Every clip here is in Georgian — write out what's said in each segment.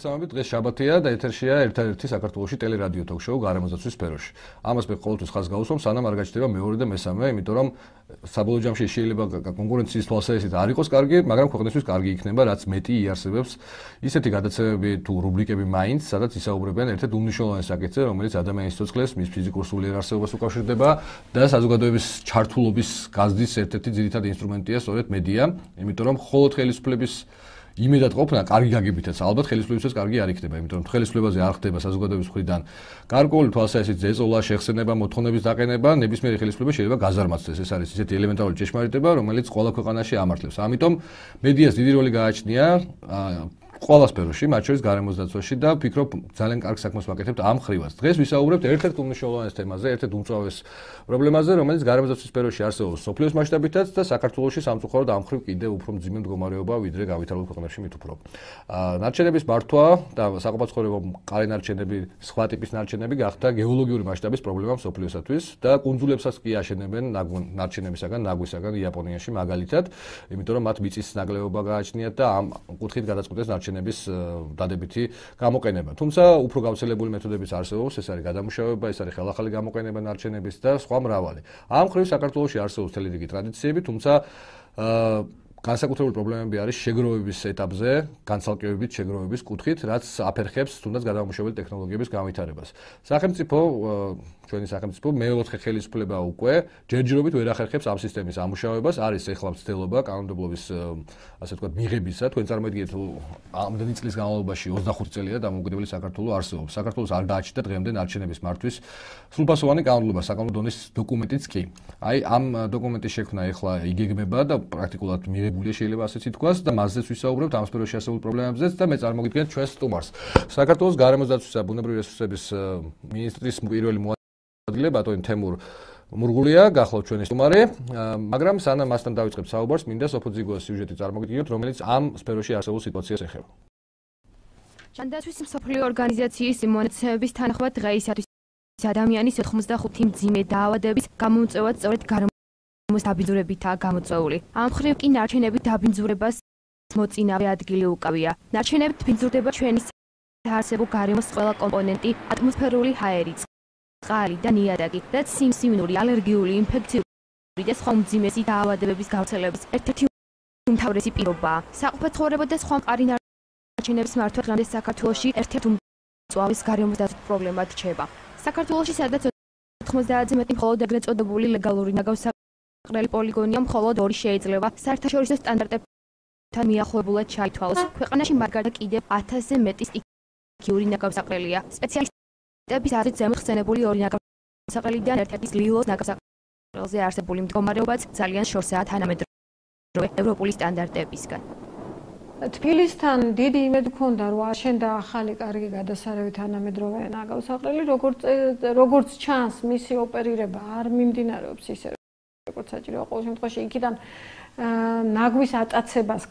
მოგესალმებით. დღეს შაბათია და ეთერშია ერთ-ერთი საქართველოში ტელერადიო ток-შოუ გარემოზაცვის სფეროში. ამას მე ყოველთვის ხაზს გავუსვამ, სანამ არ გაჩნდება მეორე და მესამე, იმიტომ რომ საბოლოო ჯამში შეიძლება კონკურენციის თვალსაზრისით არ იყოს კარგი, მაგრამ ქვეყნისთვის კარგი იქნება, რაც მეტი იარსებებს ისეთი გადაცემები თუ რუბრიკები მაინც, სადაც ისაუბრებენ ერთ-ერთ უმნიშვნელოვანეს საკითხზე, რომელიც ადამიანის სიცოცხლეს, მის ფიზიკურ სულიერ არსებობას უკავშირდება და საზოგადოების ჩართულობის გაზრდის ერთ-ერთი ძირითადი ინსტრუმენტია სწორედ მედია, იმიტომ რომ მხოლოდ ხელისუფლების იმედად ყოფნა კარგი გაგებითაც ალბათ ხელისუფლებისთვის კარგი არ იქნება, იმიტომ რომ ხელისუფლებაზე არ ხდება საზოგადოების მხრიდან გარკვეული თვალსაზრისით ზეწოლა, შეხსენება, მოთხოვნების დაყენება, ნებისმიერი ხელისუფლება შეიძლება გაზარმაცდეს. ეს არის ისეთი ელემენტარული ჭეშმარიტება, რომელიც ყველა ქვეყანაში ამართლებს. ამიტომ მედიას დიდი როლი გააჩნია ყველა სფეროში, მათ შორის გარემოსდაცვაში და ვფიქრობ ძალიან კარგ საქმეს ვაკეთებთ ამ ხრივაც. დღეს ვისაუბრებთ ერთ-ერთ უმნიშვნელოვანეს თემაზე, ერთ-ერთ უმწვავეს პრობლემაზე, რომელიც გარემოსდაცვის სფეროში არსებობს სოფლიოს მასშტაბითაც და საქართველოში სამწუხაროდ ამ ხრივ კიდევ უფრო მძიმე მდგომარეობა, ვიდრე გავითარებულ ქვეყნებში მით უფრო. ნარჩენების მართვა და საყოფაცხოვრებო მყარი ნარჩენები, სხვა ტიპის ნარჩენები გახდა გეოლოგიური მასშტაბის პრობლემა სოფლიოსათვის და კუნძულებსაც კი აშენებენ ნარჩენებისაგან, ნაგვისაგან იაპონიაში მაგალითად, იმიტომ რომ მათ მიწის ნაკლებობა გააჩნიათ და ამ კუთხით გადაწყვეტეს ნარჩენების დადებითი გამოყენება. თუმცა უფრო გავრცელებული მეთოდებიც არსებობს, ეს არის გადამუშავება, ეს არის ხელახალი გამოყენება ნარჩენების და სხვა მრავალი. ამ ხრივ საქართველოში არსებობს მთელი რიგი ტრადიციები, თუმცა განსაკუთრებული პრობლემები არის შეგროვების ეტაპზე, განცალკევებით შეგროვების კუთხით, რაც აფერხებს თუნდაც გადამუშავებელი ტექნოლოგიების განვითარებას. სახელმწიფო ჩვენი სახელმწიფო მეოთხე ხელისუფლება უკვე ჯერჯერობით ვერ ახერხებს ამ სისტემის ამუშავებას, არის ეხლა მცდელობა კანონმდებლობის ასე ვთქვათ მიღებისა, თქვენ წარმოიდგინეთ ამდენი წლის განმავლობაში 25 წელია დამოუკიდებელი საქართველოს არსებობს. საქართველოს არ გააჩნდა დღემდე ნარჩენების მართვის სრულფასოვანი კანონმდებლობა, საკანონმდებლო დონის დოკუმენტიც კი. აი ამ დოკუმენტის შექმნა ეხლა იგეგმება და პრაქტიკულად მიღებულია შეიძლება ასეც ითქვას და მასზეც ვისაუბრებთ ამ სფეროში არსებულ პრობლემებზეც და მე წარმოგიდგენთ ჩვენს სტუმარს. საქართველოს გარემოსდაცვის და ბუნებრივი რესურსების მინისტრის პირველი მოადგილე ბატონი თემურ მურღულია, გახლავთ ჩვენი სტუმარი, მაგრამ სანამ მასთან დავიწყებ საუბარს, მინდა სოფოძიგოს სიუჟეტი წარმოგიდგინოთ, რომელიც ამ სფეროში არსებულ სიტუაციას ეხება. ჯანდაცვის მსოფლიო ორგანიზაციის მონაცემების თანახმად დღეისათვის ადამიანის 95 მძიმე დაავადების გამომწვევად სწორედ გარემოს დაბინძურებითაა გამოწვეული. ამ მხრივ კი ნარჩენების დაბინძურებას მოწინავე ადგილი უკავია. ნარჩენებით ბინძურდება ჩვენი საარსებო გარემოს ყველა კომპონენტი, ატმოსფერული ჰაერი, წყალი და ნიადაგი, რაც სიმსივნური, ალერგიული, ინფექციური და სხვა მძიმესი დაავადებების გავრცელების ერთ-ერთი უმთავრესი პირობაა. საყოფაცხოვრებო და სხვა მყარი ნარჩენების მართვა დღემდე საქართველოში ერთ-ერთ უმწვავეს გარემოსდაცვის პრობლემად რჩება. საქართველოში სადაც 90-ზე მეტი მხოლოდ ეგრეთ წოდებული ლეგალური ნაგავსაყრელი პოლიგონია, მხოლოდ 2 შეიძლება საერთაშორისო სტანდარტებთან მიახლოებულად ჩაითვალოს. ქვეყანაში მაგალითად კიდევ 1000-ზე მეტი სტიქიური ნაგავსაყრელია. სპეციალისტების აზრით ზემოხსენებული 2 ნაგავსაყრელიდან ერთ-ერთი ლილოს ნაგავსაყრელზე არსებული მდგომარეობაც ძალიან შორსაა თანამედროვე ევროპული სტანდარტებისგან. თბილისთან დიდი იმედი მქონდა, რომ აშენდა ახალი კარგი გადასარევი თანამედროვე ნაგავსაყრელი, როგორც ჩანს, მისი ოპერირება არ მიმდინარეობს ისე, როგორც საჭიროა. ყოველ შემთხვევაში იქიდან ნაგვის ატაცებას,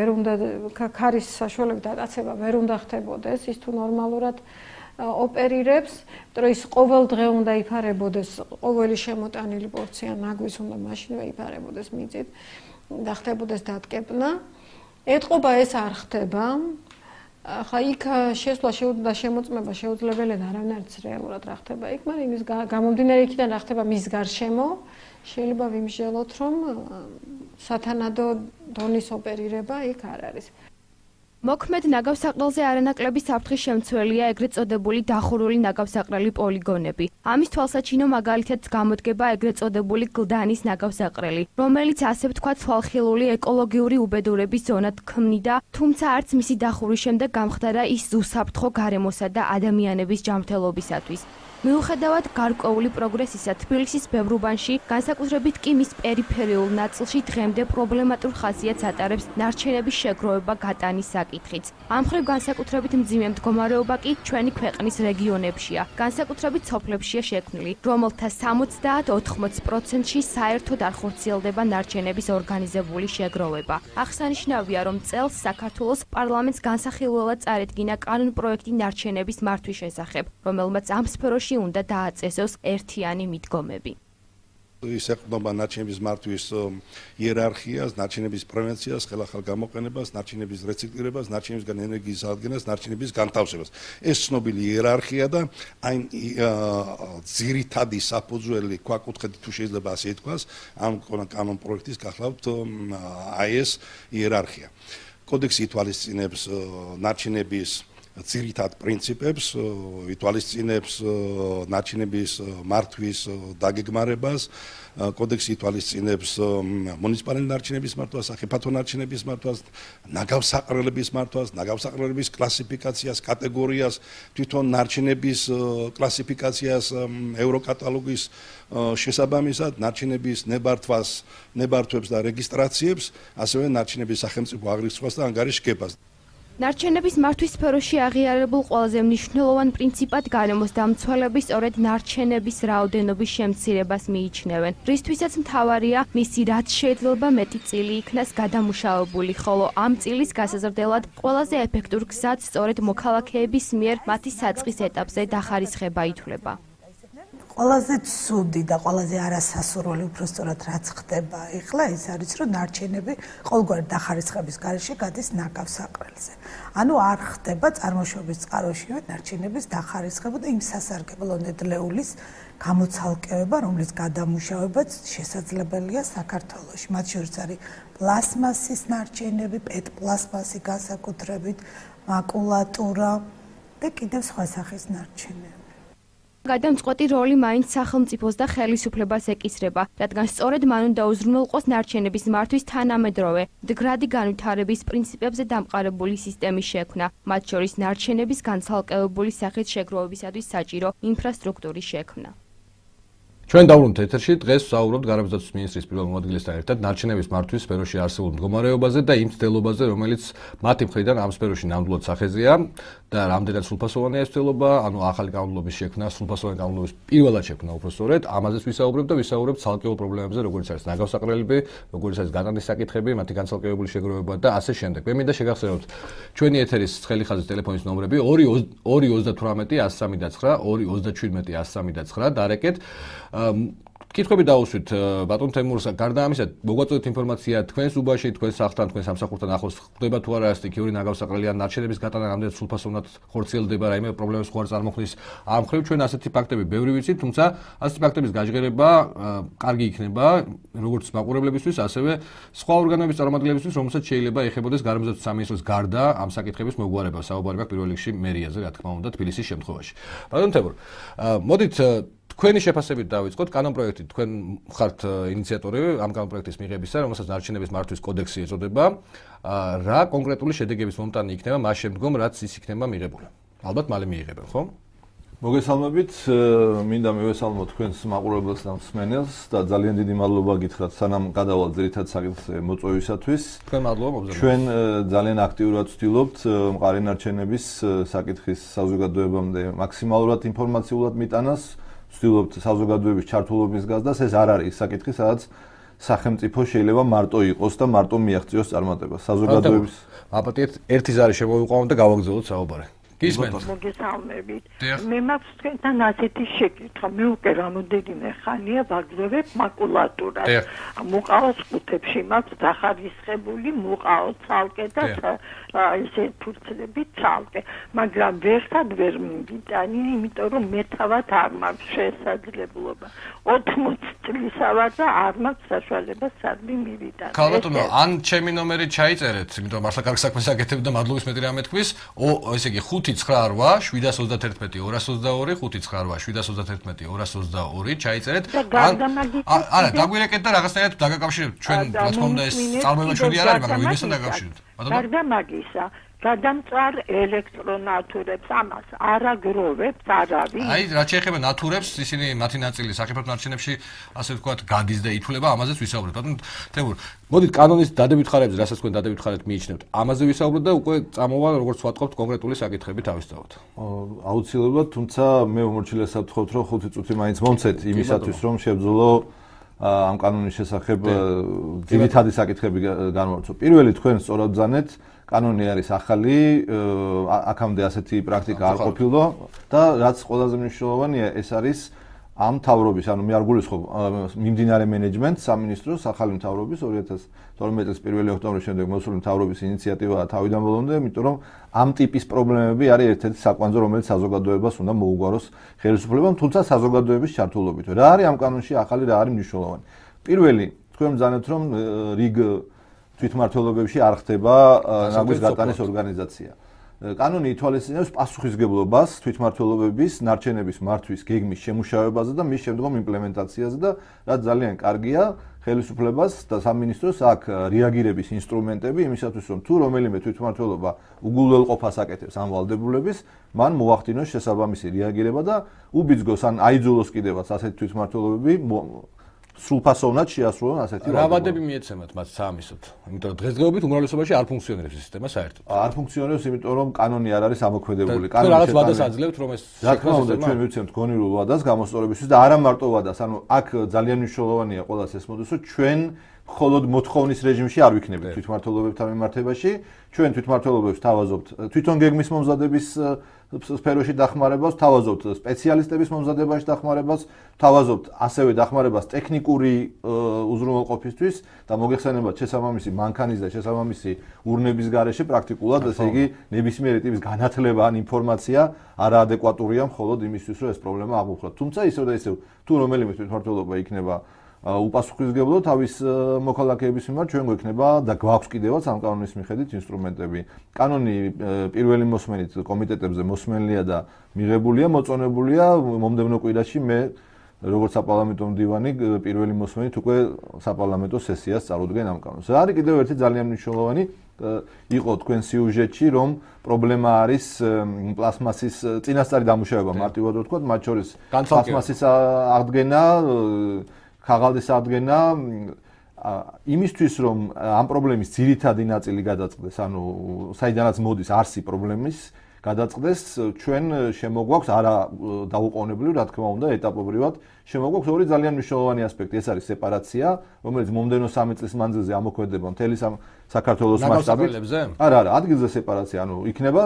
ქარის საშუალებით ატაცება ვერ უნდა ხდებოდეს, ის თუ ნორმალურად ოპერირებს, იმიტომ რომ ის ყოველ დღე უნდა იფარებოდეს, ყოველი შემოტანილი პორცია ნაგვის უნდა მაშინვე იფარებოდეს მიწით და ხდებოდეს დატკეპნა. ეთყობა ეს არ ხდება. ხა იქ შესვლა და შემოწმება შეუძლებელია და არავინარიც რეალურად რა ხდება იქ, მაგრამ იმის გამომდინარე იქიდან რა ხდება მის გარშემო, შეიძლება ვიმსჯელოთ, რომ სათანადო დონის ოპერირება იქ არ არის. მოქმედ ნაგავსაყრელზე არანაკლები საფრთხის შემცველია ეგრეთ წოდებული დახურული ნაგავსაყრელი პოლიგონები. ამის თვალსაჩინო მაგალითად გამოდგება ეგრეთ წოდებული გლდანის ნაგავსაყრელი, რომელიც ასე ვთქვათ თვალხილული ეკოლოგიური უბედურების ზონად ქმნიდა, თუმცა არც მისი დახურის შემდეგ გამხდარა ის უსაფრთხო გარემოსა და ადამიანების ჯანმრთელობისათვის. მიუხედავად გარკვეული პროგრესისა, თბილისის ბევრ უბანში, განსაკუთრებით კი მის პერიფერიულ ნაწილში დღემდე პრობლემატურ ხასიათს ატარებს ნარჩენების შეგროვება გატანის საკითხიც. ამ მხრივ განსაკუთრებით მძიმე მდგომარეობა კი ჩვენი ქვეყნის რეგიონებშია, განსაკუთრებით სოფლებშია შექმნილი, რომელთა 70-80%-ში საერთოდ არ ხორციელდება ნარჩენების ორგანიზებული შეგროვება. აღსანიშნავია, რომ წელს საქართველოს პარლამენტს განსახილველად წარედგინა კანონპროექტი ნარჩენების მართვის შესახებ, რომელმაც ამ სფეროში უნდა დააწესოს ერთიანი მიდგომები. ის ეყრდნობა ნარჩენების მართვის იერარქიას, ნარჩენების პრევენციას, ხელახალ გამოყენებას, ნარჩენების რეციკლირებას, ნარჩენებისგან ენერგიის აღდგენას, ნარჩენების განთავსებას. ეს ცნობილი იერარქია და აი ძირითადი საფუძველი ქვაკუთხედი თუ შეიძლება ასე ითქვას, ამ კანონ პროექტის გახლავთ აი ეს იერარქია. კოდექსი ითვალისწინებს ნარჩენების ძირითად პრინციპებს, ითვალისწინებს ნარჩენების მართვის დაგეგმარებას, კოდექსი ითვალისწინებს მუნიციპალური ნარჩენების მართვას, სახიფათო ნარჩენების მართვას, ნაგავსაყრელების მართვას, ნაგავსაყრელების კლასიფიკაციას, კატეგორიას, თვითონ ნარჩენების კლასიფიკაციას ევროკატალოგის შესაბამისად, ნარჩენების ნებართვებს და რეგისტრაციებს, ასევე ნარჩენების სახელმწიფო აღრიცხვას და ანგარიშგებას. ნარჩენების მართვის სფეროში აღიარებულ ყველაზე მნიშვნელოვან პრინციპად გარემოს დამცველები სწორედ ნარჩენების რაოდენობის შემცირებას მიიჩნევენ. რისთვისაც მთავარია მისი რაც შეიძლება მეტი წილი იქნას გადამუშავებული, ხოლო ამ წილის გასაზრდელად ყველაზე ეფექტურ გზად სწორედ მოქალაქეების მიერ მათი საწყის ეტაპზე დახარისხება ითვლება. ყველაზე ცუდი და ყველაზე არასასურველი უბრალოდ რაც ხდება ეხლა ის არის რომ ნარჩენები ყოველგვარი დახარისხების გარეშე გადის ნაგავსაყრელზე. ანუ არ ხდება წარმოშობის წყაროშივე ნარჩენების დახარისხება და იმ სასარგებლო ნედლეულის გამოცალკევება, რომლის გადამუშავებაც შესაძლებელია საქართველოში. მათ შორის არის პლასმასის ნარჩენები, პეტპლასმასი განსაკუთრებით, მაკულატურა და კიდევ სხვა სახის ნარჩენები. გადამწყვეტი როლი მაინც სახელმწიფოს და ხელისუფლებას ეკისრება, რადგან სწორედ მან უნდა უზრუნველყოს ნარჩენების მართვის თანამედროვე, მდგრადი განვითარების პრინციპებზე დამყარებული სისტემის შექმნა, მათ შორის ნარჩენების განცალკევებული სახით შეგროვებისათვის საჭირო ინფრასტრუქტურის შექმნა. ჩვენ დავბრუნდით ეთერში, დღეს ვსაუბრობთ გარემოსდაცვის მინისტრის პირველ მოადგილესთან ერთად ნარჩენების მართვის სფეროში არსებულ მდგომარეობაზე და იმ ცდელობაზე, რომელიც მათი მხრიდან ამ სფეროში ნამდვილად სახეზეა და რამდენად სრულფასოვანია ეს ცდელობა, ანუ ახალი განმავლობის შექმნა, სრულფასოვანი განმავლობის პირველად შექმნა უბრალოდ, ამაზეც ვისაუბრებთ და ვისაუბრებთ ცალკეულ პრობლემებზე, როგორც არის ნაგავსაყრელები, როგორც არის განანის საკითხები, მათი განცალკევებული შეგროვება და ასე შემდეგ. მე მინდა შეგახსენოთ ჩვენი ეთერის ცხელი ხაზის ტელეფონის ნომრები 2-38-103-9, 2-37-103-9 დარეკეთ. კითხვები დაუსვით ბატონ თემურს, გარდა ამისა, მოგვაწოდეთ ინფორმაცია თქვენს უბანში, თქვენს სახლთან, თქვენს სამსახურთან ახლოს ხდება თუ არა სტიქიური ნაგავსაყრელი ან ნარჩენების გატანა რამდენად სრულფასოვნად ხორციელდება, რაიმე პრობლემებს ხო არ წარმოქმნის ამ მხრივ ჩვენ ასეთი ფაქტები ბევრი ვიცით, თუმცა ასეთი ფაქტების გაჟღერება კარგი იქნება როგორც მაყურებლებისთვის, ასევე სხვა ორგანოების წარმომადგენლებისთვის, რომელსაც შეიძლება ეხებოდეს გარემოსდაცვის სამინისტროს გარდა ამ საკითხების მოგვარება. საუბარი მაქვს პირველ რიგში მერიაზე, რა თქმა უნდა, თბილისის შემთხვევაში. ბატონ თემურ, მოდით თქვენი შეფასებით დავიწყოთ კანონპროექტით. თქვენ ხართ ინიციატორი ამ კანონპროექტის მიღებისა, რომელსაც ნარჩენების მართვის კოდექსი ეწოდება. რა კონკრეტული შედეგების მომტანი იქნება მას შემდგომ, რაც ის იქნება მიღებული? ალბათ მალე მიიღებენ, ხო? მოგესალმებით, მინდა მივესალმოთ თქვენს მაყურებელს და მსმენელს და ძალიან დიდი მადლობა გითხრათ სანამ გადავალ ძირითად საკითხზე მოწვევისათვის. თქვენ მადლობა მოგზაურობთ. ჩვენ ძალიან აქტიურად ვცდილობთ მყარი ნარჩენების საკითხის საზოგადოებამდე მაქსიმალურად ინფორმაციულად მიტანას. ვცდილობთ საზოგადოების ჩართულობის გაზრდას, ეს არ არის საკითხი, სადაც სახელმწიფო შეიძლება მარტო იყოს და მარტო მიაღწიოს წარმატებას. საზოგადოების აპატიეთ ერთი ზარი შემოვიყვანოთ და გავაგზავნოთ საუბარი. მოგესალმებით. მე მაქვს თქვენთან ასეთი შეკითხვა. მე უკვე რამოდენიმე ხანია ვაგზავნებ მაკულატურას. მოყავს ყუთებში მაქვს დახარისხებული, მოყავს ცალკე და ესე ფურცლები ცალკე. მაგრამ ვერცად ვერ მივიტანი, იმიტომ რომ მე თავად არ მაქვს შესაძლებლობა. 80 წლისა ვარ და არ მაქვს საშუალება სადმე მივიტანო. ქალბატონო, ან ჩემი ნომერი ჩაიწერეთ, იმიტომ რომ მართლა კარგ საქმეს აკეთებ და მადლობის მეტი რამე თქვის. ესე იგი 598-731-222, 598-731-222 ჩაიწერეთ. არა, დაგვირეკეთ და რაღაცნაირად დაგაკავშირებთ. ჩვენ რა თქმა უნდა ეს წარმოება ჩვენი არ არის, მაგრამ ვინმესთან დაგაკავშირებთ. გარდა მაგისა, გადამწვარ ელექტრონათურებს ამას არ აგროვებს არავინ. აი, რაც შეეხება ნათურებს, ისინი მათი ნაწილი სახიფათო ნარჩენებში, ასე ვთქვათ, გადის და ითვლება, ამაზეც ვისაუბრებთ. ბატონ თემურ, მოდით კანონის დადებით ხარებზე, რასაც თქვენ დადებით ხარეთ მიიჩნევთ, ამაზე ვისაუბროთ და უკვე წამოვა, როგორც ვატყობთ, კონკრეტული საკითხები თავისთავად. აუცილებლად, თუმცა მე უმორჩილესად ვთქვათ, რომ 5 წუთი მაინც მომცეთ იმისათვის, რომ შევძულო ამ კანონის შესახებ ძირითადი საკითხები განვარცხო. პირველი თქვენ სწორად ბრძანეთ, კანონი არის ახალი, აქამდე ასეთი პრაქტიკა არ ყოფილა და რაც ყველაზე მნიშვნელოვანია, ეს არის ამ თავრობის, ანუ მე არ გულისხმობ მიმდინარე მენეჯმენტს სამინისტროს ახალი თავრობის 2012 წლის 1 ოქტომბრის შემდეგ მოსული თავრობის ინიციატივაა თავიდან ბოლომდე, იმიტომ რომ ამ ტიპის პრობლემები არის ერთ-ერთი საკვანძო, რომელიც საზოგადოებას უნდა მოუგვაროს ხელისუფლებამ, თუმცა საზოგადოების ჩართულობით. რა არის ამ კანონში ახალი, რა არის მნიშვნელოვანი? პირველი, თქვენ მზანებთ რომ რიგ თვითმმართველობებში არ ხდება ნაგვის გატანის ორგანიზაცია. კანონი ითვალისწინებს პასუხისგებლობას თვითმმართველობების ნარჩენების მართვის გეგმის შემუშავებაზე და მის შემდგომ იმპლემენტაციაზე და რაც ძალიან კარგია ხელისუფლებას და სამინისტროს აქვს რეაგირების ინსტრუმენტები იმისათვის რომ თუ რომელიმე თვითმმართველობა უგულველყოფას აკეთებს ამ ვალდებულების მან მოახდინოს შესაბამისი რეაგირება და უბიძგოს ან აიძულოს კიდევაც ასეთი თვითმმართველობები სრულფასოვნად შეასრულონ ასეთი რა ვადები მიეცემათ მათ საამისოდ? იმიტომ რომ დღესდღეობით უმრავლესობაში არ ფუნქციონირებს ეს სისტემა საერთოდ. არ ფუნქციონირებს, იმიტომ რომ კანონი არ არის ამოქმედებული. კანონი რაღაც ვადას აძლევთ რომ ეს რა თქმა უნდა ჩვენ მივცემთ გონივრულ ვადას გამოსწორებისთვის და არა მარტო ვადას, ანუ აქ ძალიან მნიშვნელოვანია ყველას ესმოდეს, რომ ჩვენ მხოლოდ მოთხოვნის რეჟიმში არ ვიქნებით თვითმმართველობებთან მიმართებაში, ჩვენ თვითმმართველობებს თავაზობთ თვითონ გეგმის მომზადების სფეროში დახმარებას, თავაზობთ სპეციალისტების მომზადებაში დახმარებას, თავაზობთ ასევე დახმარებას ტექნიკური უზრუნველყოფისთვის და მოგეხსენებათ შესაბამისი მანქანის და შესაბამისი ურნების გარეშე პრაქტიკულად, ესე იგი ნებისმიერი ტიპის განათლება ან ინფორმაცია არაადეკვატურია მხოლოდ იმისთვის, რომ ეს პრობლემა აღმოფხვრათ. თუმცა ისევ და ისევ თუ რომელიმე თვითმმართველობა იქნება უპასუხისმგებლო თავის მოქალაქეების მიმართ ჩვენ გვექნება და გვაქვს კიდევაც ამ კანონის მიხედვით ინსტრუმენტები. კანონი პირველი მოსმენით კომიტეტებზე მოსმენლია და მიღებულია, მოწონებულია მომდევნო კვირაში მე როგორც საპარლამენტო მდივანი პირველი მოსმენით უკვე საპარლამენტო სესიას წარუდგენ ამ კანონს. რა არის კიდევ ერთი ძალიან მნიშვნელოვანი იყო თქვენ სიუჟეტში რომ პრობლემა არის პლასმასის წინასწარი დამუშავება მარტივად ვთქვა, მათ შორის პლასმასის აღდგენა ქაღალდის აღდგენა იმისთვის რომ ამ პრობლემის ძირითადი ნაწილი გადაწყდეს, ანუ საიდანაც მოდის არსი პრობლემის გადაწყდეს, ჩვენ შემოგვაქვს არა დაუყოვნებლივ, რა თქმა უნდა, ეტაპობრივად შემოგვაქვს ორი ძალიან მნიშვნელოვანი ასპექტი, ეს არის სეპარაცია, რომელიც მომდევნო 3 წლის მანძილზე ამოქმედება მთელი საქართველოს მასშტაბით. არა, ადგილზე სეპარაცია, ანუ იქნება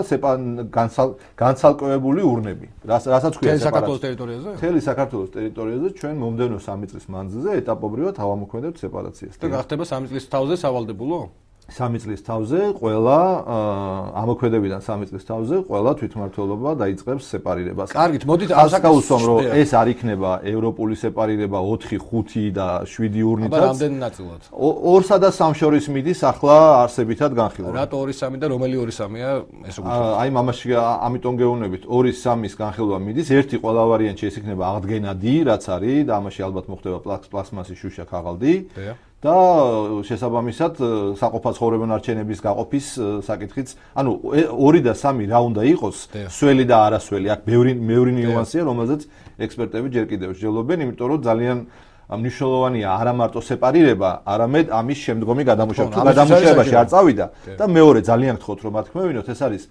განცალკევებული ურნები. რასაც ქვია სეპარაცია. საქართველოს ტერიტორიაზე? მთელი საქართველოს ტერიტორიაზე ჩვენ მომდევნო 3 წლის მანძილზე ეტაპობრივად ავამოქმედებთ სეპარაციას. და გახდება 3 წლის თავზე სავალდებულო? 3 წლის თავზე ყველა ამოქმედებიდან 3 წლის თავზე ყველა თვითმმართველობა დაიწყებს სეპარირებას. კარგით, მოდით ასაკავსვამ რომ ეს არ იქნება ევროპული სეპარირება 4, 5 და 7 ურნითაც. აბა რამდენი ნაწილად? 2-სა და 3 შორის მიდის ახლა არსებითად განხილვა. რატო 2-3 და რომელი 2-3-ია ეს უკვე? აი მამაში ამიტომ გეუბნებით 2-3-ის განხილვა მიდის. ერთი ყველა ვარიანტი ეს იქნება აღდგენადი, რაც არის და ამაში ალბათ მოხდება პლასმასის შუშა ქაღალდი. და შესაბამისად საყოფაცხოვრებო ნარჩენების გაყოფის საკითხიც, ანუ 2 და 3 რა უნდა იყოს, სველი და არასველი, აქ ბევრი ნიუანსია, რომელზეც ექსპერტები ჯერ კიდევ მსჯელობენ, იმიტომ რომ ძალიან მნიშვნელოვანია არა მარტო სეპარირება, არამედ ამის შემდგომი გადამუშავება. თუ გადამუშავებაში არ წავიდა და მეორე ძალიან გთხოვთ რომ ათქმევინოთ, ეს არის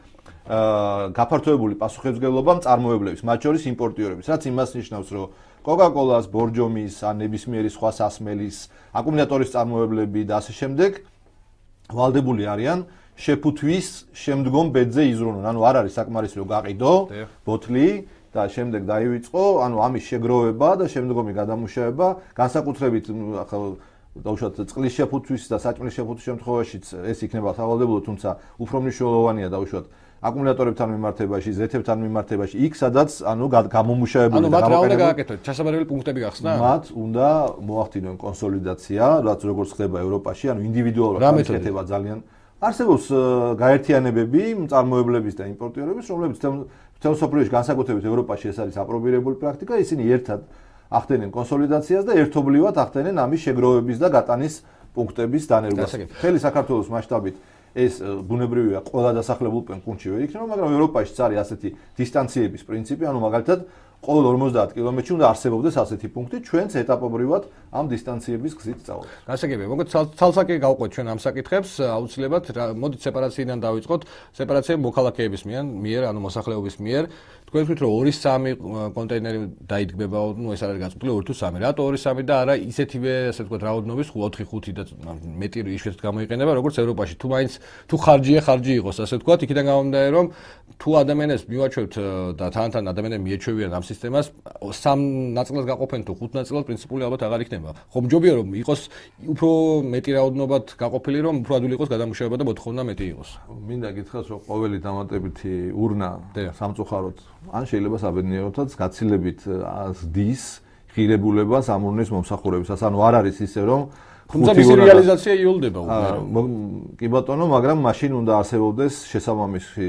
გაფართოებული პასუხისმგებლობა მწარმოებლების, მათ შორის იმპორტიორების, რაც იმას ნიშნავს, რომ კოკაკოლას, ბორჯომის, ან ნებისმიერი სხვა სასმელის, აკუმულატორის წარმოებლები და ასე შემდეგ ვალდებული არიან შეფუთვის შემდგომ ბედზე იზრუნონ. ანუ არ არის საკმარისი რომ გაყიდო ბოთლი და შემდეგ დაივიწყო, ანუ ამის შეგროვება და შემდგომი გადამუშავება, განსაკუთრებით ახლა დაუშვათ წყლის შეფუთვის და საჭმლის შეფუთვის შემთხვევაშიც ეს იქნება სავალდებულო, თუმცა უფრო მნიშვნელოვანია დაუშვათ აკუმულატორებთან მიმართებაში, ზეთებთან მიმართებაში, იქ სადაც ანუ გამომუშავებული და გამოკეთებული. ანუ მათ რა უნდა გააკეთოთ? ჩასაბარებელი პუნქტები გახსნა? მათ უნდა მოახდინონ კონსოლიდაცია, რაც როგორც ხდება ევროპაში, ანუ ინდივიდუალურად განხეთება ძალიან. არსებობს გაერთიანებები მწარმოებლების და იმპორტიორების, რომლებიც მთელ მსოფლიოში განსაკუთრებით ევროპაში ეს არის აპრობირებული პრაქტიკა, ისინი ერთად ახდენენ კონსოლიდაციას და ერთობლივად ახდენენ ამის შეგროვების და გატანის პუნქტების დანერგვას. მთელი საქართველოს მასშტაბით ეს ბუნებრივია ყველა დასახლებულ პუნქტში ვერ იქნება, მაგრამ ევროპაშიც არის ასეთი დისტანციების პრინციპი, ანუ მაგალითად ყოველ 50 კილომეტრში უნდა არსებობდეს ასეთი პუნქტი, ჩვენც ეტაპობრივად ამ დისტანციების გზით წავედით. გასაგებია, მოკლედ ცალსაკი გავყვეთ ჩვენ ამ საკითხებს, აუცილებლად მოდით სეპარაციიდან დავიწყოთ. სეპარაცია მოქალაქეების მიერ, ანუ მოსახლეობის მიერ. თქვენ ვთქვით რომ 2-3 კონტეინერი დაიდგმება, ну ეს არ არის გაწყვეტილი 2 თუ 3. რატო 2-3 და არა ისეთივე, ასე ვთქვათ, რაოდენობის 4-5 და მეტი იშვიათად გამოიყენება, როგორც ევროპაში. თუ მაინც თუ ხარჯი იყოს, ასე ვთქვათ, იქიდან გამომდინარე რომ თუ ადამიანებს მივაჩვევთ და თან ადამიანები მიეჩვევიან ამ სისტემას, 3 ნაწილად გაყოფენ თუ 5 ნაწილად პრინციპული ალბათ აღარ იქნება. ხომ ჯობია რომ იყოს უფრო მეტი რაოდენობად გაყოფილი, რომ უფრო ადვილი იყოს გადამუშავება და მოთხოვნა მეტი იყოს. მინდა გითხრათ, რომ ყოველი დამატებითი ურნა სამწუხაროდ ან შეიძლება საბედნიეროთაც გაცილებით ზდის ღირებულებას ამ ურნის მომსახურებისას. ანუ არ არის ისე რომ თუმცა მისი რეალიზაცია იოლდება უკვე. კი ბატონო, მაგრამ მაშინ უნდა არსებობდეს შესაბამისი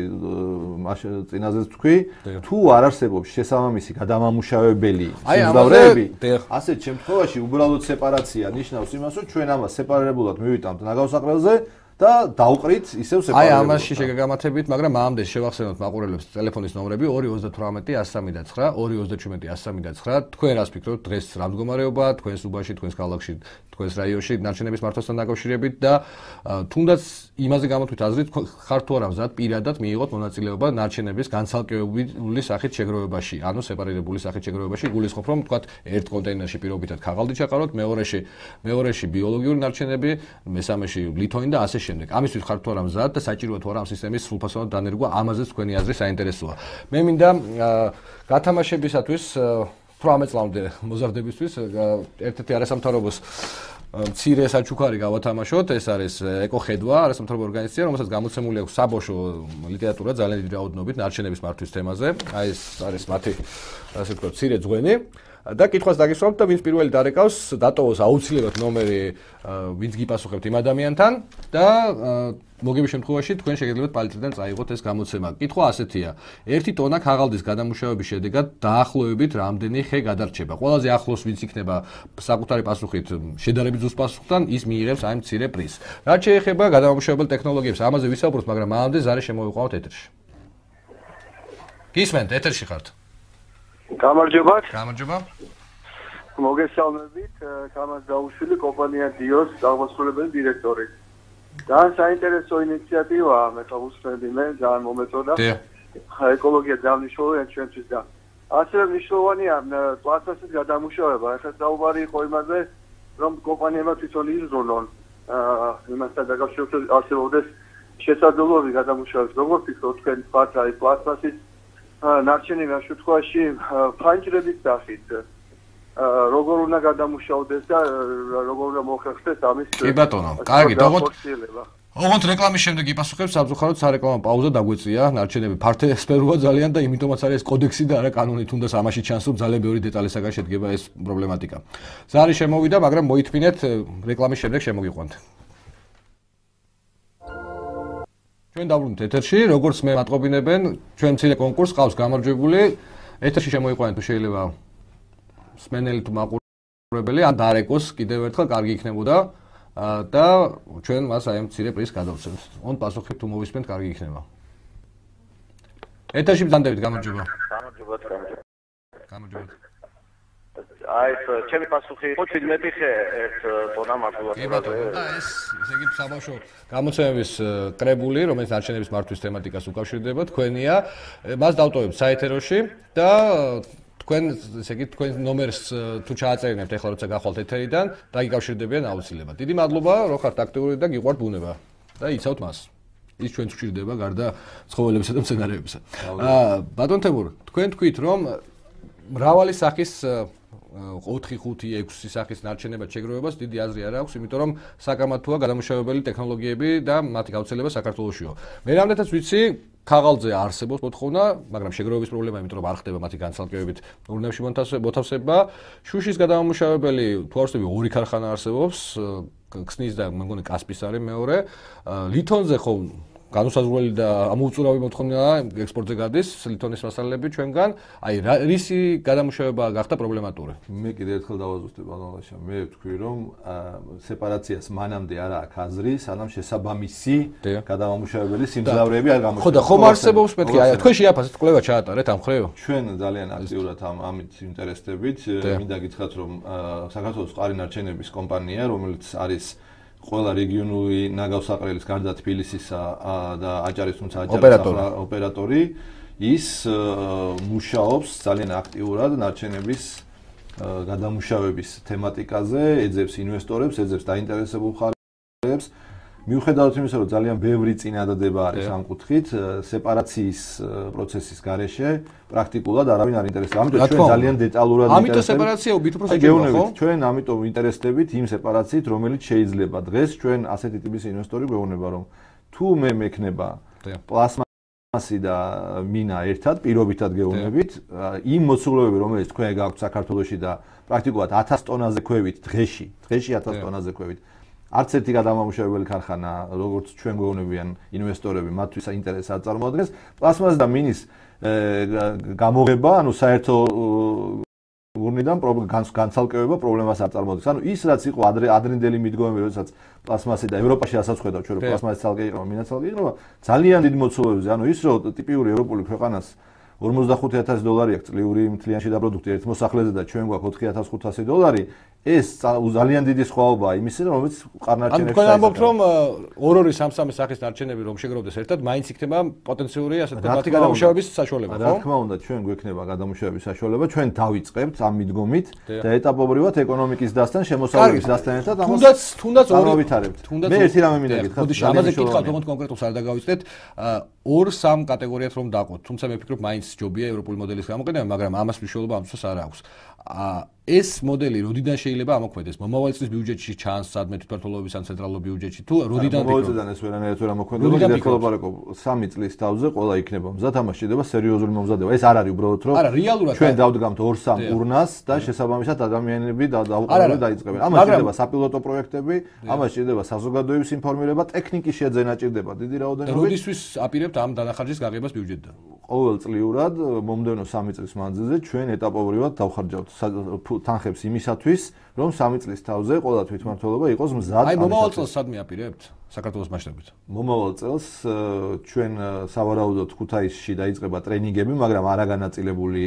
წინაზეც თქვი, თუ არ არსებობს შესაბამისი გადამამუშავებელი სიმძლავრეები, ასეთ შემთხვევაში უბრალოდ სეპარაცია ნიშნავს იმას, რომ ჩვენ ამას სეპარირებულად მივიტანთ ნაგავსაყრელზე და დავყრით ისევ სეპარირებულად. ამაში შეგამათებით, მაგრამ მამამდე შევახსენოთ მაყურებლებს ტელეფონის ნომრები 238-103-9, 237-103-9. თქვენ რას ფიქრობთ დღეს რა მდგომარეობაა თქვენს უბანში, თქვენს ქალაქში, თქვენს რაიონში ნარჩენების მართვასთან დაკავშირებით და თუნდაც იმაზე გამოთქვით აზრით, ხართ თუ არა მზად პირადად მიიღოთ მონაწილეობა ნარჩენების განცალკევებული სახით შეგროვებაში, ანუ სეპარირებული სახით შეგროვებაში. გულისხმობ, რომ თქვათ ერთ კონტეინერში პირობითად ქაღალდი ჩაყაროთ, მეორეში ბიოლოგიური ნარჩენები, მესამეში ლითონი და ასე შემდეგ. ამისთვის ხართ თუ არა მზად და საჭიროა თუ არა ამ სისტემის სრულფასოვნად დანერგვა, ამაზეც თქვენი აზრი საინტერესოა. მე მინდა გათამაშებისათვის 18 წლამდე მოზარდებისთვის ერთ-ერთი არასამთავრობოს მცირე საჩუქარი გავათამაშოთ. ეს არის ეკოხედვა, არასამთავრობო ორგანიზაცია, რომელსაც გამოცემული აქვს საბოშო ლიტერატურა ძალიან დიდი რაოდენობით ნარჩენების მართვის თემაზე. აი ეს არის მათი, ასე ვთქვათ, მცირე ძღვენი. და კითხვას დაგისვამთ და ვინც პირველი დარეკავს, დატოვოს აუცილებლად ნომერი, ვინც გიპასუხებთ იმ ადამიანთან და მოგების შემთხვევაში თქვენ შეგიძლიათ პალიტრიდან წაიღოთ ეს გამოცემა. კითხვა ასეთია: 1 ტონა ქაღალდის გადამუშავების შედეგად დაახლოებით რამდენი ხე გადარჩება? ყველაზე ახლოს ვინც იქნება საკუთარი პასუხით შედარებით ზუსტ პასუხთან, ის მიიღებს აი მცირე პრიზს. რაც შეეხება გადამამუშავებელ ტექნოლოგიებს, ამაზე ვისაუბროთ, მაგრამ მანამდე ზარე შემოვიყვანოთ ეთერში. გისმენთ, ეთერში ხართ. გამარჯობა. გამარჯობა. მოგესალმებით, თამაზ დაუშვილი, კომპანია დიოს აღმასრულებელი დირექტორი. ძალიან საინტერესო ინიციატივაა, მე ხავსები მე ძალიან მომეწონა. ეკოლოგია ძალიან მნიშვნელოვანია ჩვენთვის და ასევე მნიშვნელოვანია პლასტმასის გადამუშავება. ახლა საუბარი იყო იმაზე, რომ კომპანიებმა თვითონ იზრუნონ იმასთან დაკავშირებით არსებობდეს შესაძლებლობები გადამუშავების. როგორ ფიქრობთ თქვენ პლასტმასის პლასტმასის ნარჩენები ამ შემთხვევაში ფანჯრების სახით როგორ უნდა გადამუშავდეს და როგორ უნდა მოხერხდეს ამის კი ბატონო, კარგი, ოღონდ რეკლამის შემდეგ იპასუხებს სამწუხაროდ სარეკლამო პაუზა დაგვეწია, ნარჩენები ფართესფეროა ძალიან და იმიტომაც არის ეს კოდექსი და არა კანონი, თუნდაც ამაში ჩანს რომ ძალიან ბევრი დეტალისაგან შედგება ეს პრობლემატიკა. ზარი შემოვიდა, მაგრამ მოითმინეთ რეკლამის შემდეგ შემოგიყვანთ. ჩვენ დავბრუნდით ეთერში, როგორც მე მატყობინებენ, ჩვენ მცირე კონკურსს ყავს გამარჯვებული. ეთერში შემოიყვანეთ თუ შეიძლება სმენელი თუ მაყურებელი, ან დარეკოს კიდევ ერთხელ კარგი იქნებოდა და ჩვენ მას აი ამ მცირე პრიზს გადავცემთ. on პასუხი თუ მოვისმენთ, კარგი იქნება. ეთერში ბრძანდებით, გამარჯობა. გამარჯობა. აი ეს ჩემი პასუხი იყო 17 ხე ერთ ტონა მაგალითად. კი ბატონო, და ეს ესე იგი საბავშვო გამოცემების კრებული, რომელიც ნარჩენების მართვის თემატიკას უკავშირდება, თქვენია. მას დავტოვებთ საეთეროში და თქვენ ესე იგი თქვენ ნომერს თუ ჩააწერინებთ ახლა როცა გახვალთ ეთერიდან, დაგიკავშირდებიან აუცილებლად. დიდი მადლობა, რომ ხართ აქტიური და გიყვართ ბუნება და იცავთ მას. ის ჩვენც გვჭირდება გარდა ცხოველებისა და მცენარეებისა. ბატონ თემურ, თქვენ თქვით რომ მრავალი სახის 4, 5, 6 სახის ნარჩენებად შეგროვებას დიდი აზრი არ აქვს, იმიტომ რომ საკამათოა გადამუშავებელი ტექნოლოგიები და მათი გავრცელება საქართველოშიო. მე რამდენადაც ვიცი, ქაღალდზე არსებობს მოთხოვნა, მაგრამ შეგროვების პრობლემა, იმიტომ რომ არ ხდება მათი განცალკევებით ურნებში მოთავსება. შუშის გადამამუშავებელი თუ არ ვსწრები 2 ქარხანა არსებობს, ქსნის და მე მგონი კასპის არის მეორე. ლითონზე ხო განუსაზღვრელი და ამოუწურავი მოთხოვნა ექსპორტზე გადის ლითონის მასალები ჩვენგან. აი რისი გადამუშავება გახდა პრობლემატური? მე კიდევ ერთხელ დავაზუსტებ ბანალაშა. მე ვთქვი რომ სეპარაციას მანამდე არ აქვს აზრი, სანამ შესაბამისი გადამამუშავებელი სიმძლავრეები არ გამოჩნდება. ხო და ხომ არსებობს მეთქი, აი თქვენ შეაფასეთ კვლევა ჩაატარეთ ამ ხრევ? ჩვენ ძალიან აქტიურად ამით ინტერესდებით. მინდა გითხრათ რომ საქართველოს წყარი ნარჩენების კომპანია, რომელიც არის ყველა რეგიონული ნაგავსაყრელის გარდა თბილისისა და აჭარის თუმცა აჭარის ოპერატორი ის მუშაობს ძალიან აქტიურად ნარჩენების გადამუშავების თემატიკაზე, ეძებს ინვესტორებს, ეძებს დაინტერესებულ მხარეებს. მიუხედავად იმისა, რომ ძალიან ბევრი წინადადება არის ამ კუთხით, სეპარაციის პროცესის გარეშე პრაქტიკულად არავინ არ ინტერესდება. ამიტომ ჩვენ ძალიან დეტალურად ამიტომ სეპარაცია უბით უფრო საჭიროა, ხო? ჩვენ ამიტომ ინტერესდებით იმ სეპარაციით, რომელიც შეიძლება დღეს ჩვენ ასეთი ტიპის ინვესტორი გვეუბნება, რომ თუ მე მექნება პლასმასი და მინა ერთად პირობითად გეუბნებით, იმ მოცულობები, რომელიც თქვენ გაქვთ საქართველოში და პრაქტიკულად 1000 ტონაზე ქვევით დღეში 1000 ტონაზე ქვევით არც ერთი გადამამუშავებელი ქარხანა, როგორც ჩვენ გვეუბნებიან ინვესტორები, მათთვის ინტერესს არ წარმოადგენს. პლასმასი და მინის გამოღება, ანუ საერთო გუნდიდან განცალკევება პრობლემას არ წარმოადგენს. ანუ ის რაც იყო ადრინდელი მიდგომები, როდესაც პლასმასი და ევროპაში ასაც ხედავ ჩვენ, რომ პლასმასი ცალკე იყო, მინა ცალკე იყო, ძალიან დიდ მოცულობებზე. ანუ ის რომ ტიპიური ევროპული ქვეყანას $45,000 აქვს წლიური მთლიანი შიდა პროდუქტი ერთ მოსახლეზე და ჩვენ გვაქვს $4,500, ეს ძალიან დიდი სხვაობაა იმისა, რომელიც ყარნარჩენებს. ანუ თქვენ ამბობთ, რომ 2-2 3-3 სახის ნარჩენები რომ შეგროვდეს ერთად, მაინც იქნება პოტენციური ასეთ მათი გადამუშავების საშუალება, ხო? რა თქმა უნდა, ჩვენ გვექნება გადამუშავების საშუალება, ჩვენ დავიწყებთ ამ მიდგომით და ეტაპობრივად ეკონომიკის დასთან, შემოსავლების დასთან ერთად ამას თუნდაც განავითარებთ. მე ერთი რამე მინდა გითხრათ. ხოდი ამაზე გითხრათ, თუმცა კონკრეტულს არ დაგავიწყდეთ, 2-3 კატეგორიად რომ დაყოთ, თუმცა მე ვფიქრობ, მაინც ჯობია ევროპული მოდელის გამოყენება, მაგრამ ამას მნიშვნელობა ამისთვის არ აქვს. ეს მოდელი როდიდან შეიძლება ამოქმედდეს? მომავალ წლის ბიუჯეტში ჩანს სადმე თვითმმართველობის ან ცენტრალურ ბიუჯეტში თუ როდიდან მომავალიდან ეს ვერანაირად ვერ ამოქმედება? დიდ ლაპარაკობ 3 წლის თავზე ყველა იქნება მზად, ამას შეიძლება სერიოზული მომზადება. ეს არ არის უბრალოდ რომ ჩვენ დავდგამთ 2-3 ურნას და შესაბამისად ადამიანები დაუყოვნებლივ დაიწყებენ. ამას შეიძლება საპილოტო პროექტები, ამას შეიძლება საზოგადოების ინფორმირება, ტექნიკის შეძენა ჭირდება დიდი რაოდენობით. როდისთვის აპირებთ ამ დანახარჯის გაღებას ბიუჯეტიდან? ყოველწლიურად მომდევნო 3 წლის მანძილზე ჩვენ ეტაპობრივად დავხარჯავთ თანხებს იმისათვის, რომ 3 წლის თავზე ყველა თვითმმართველობა იყოს მზად. აი მომავალ წელს სადმე აპირებთ საქართველოს მასშტაბით? მომავალ წელს ჩვენ სავარაუდოდ ქუთაისში დაიწყება ტრენინგები, მაგრამ არაგანაწილებული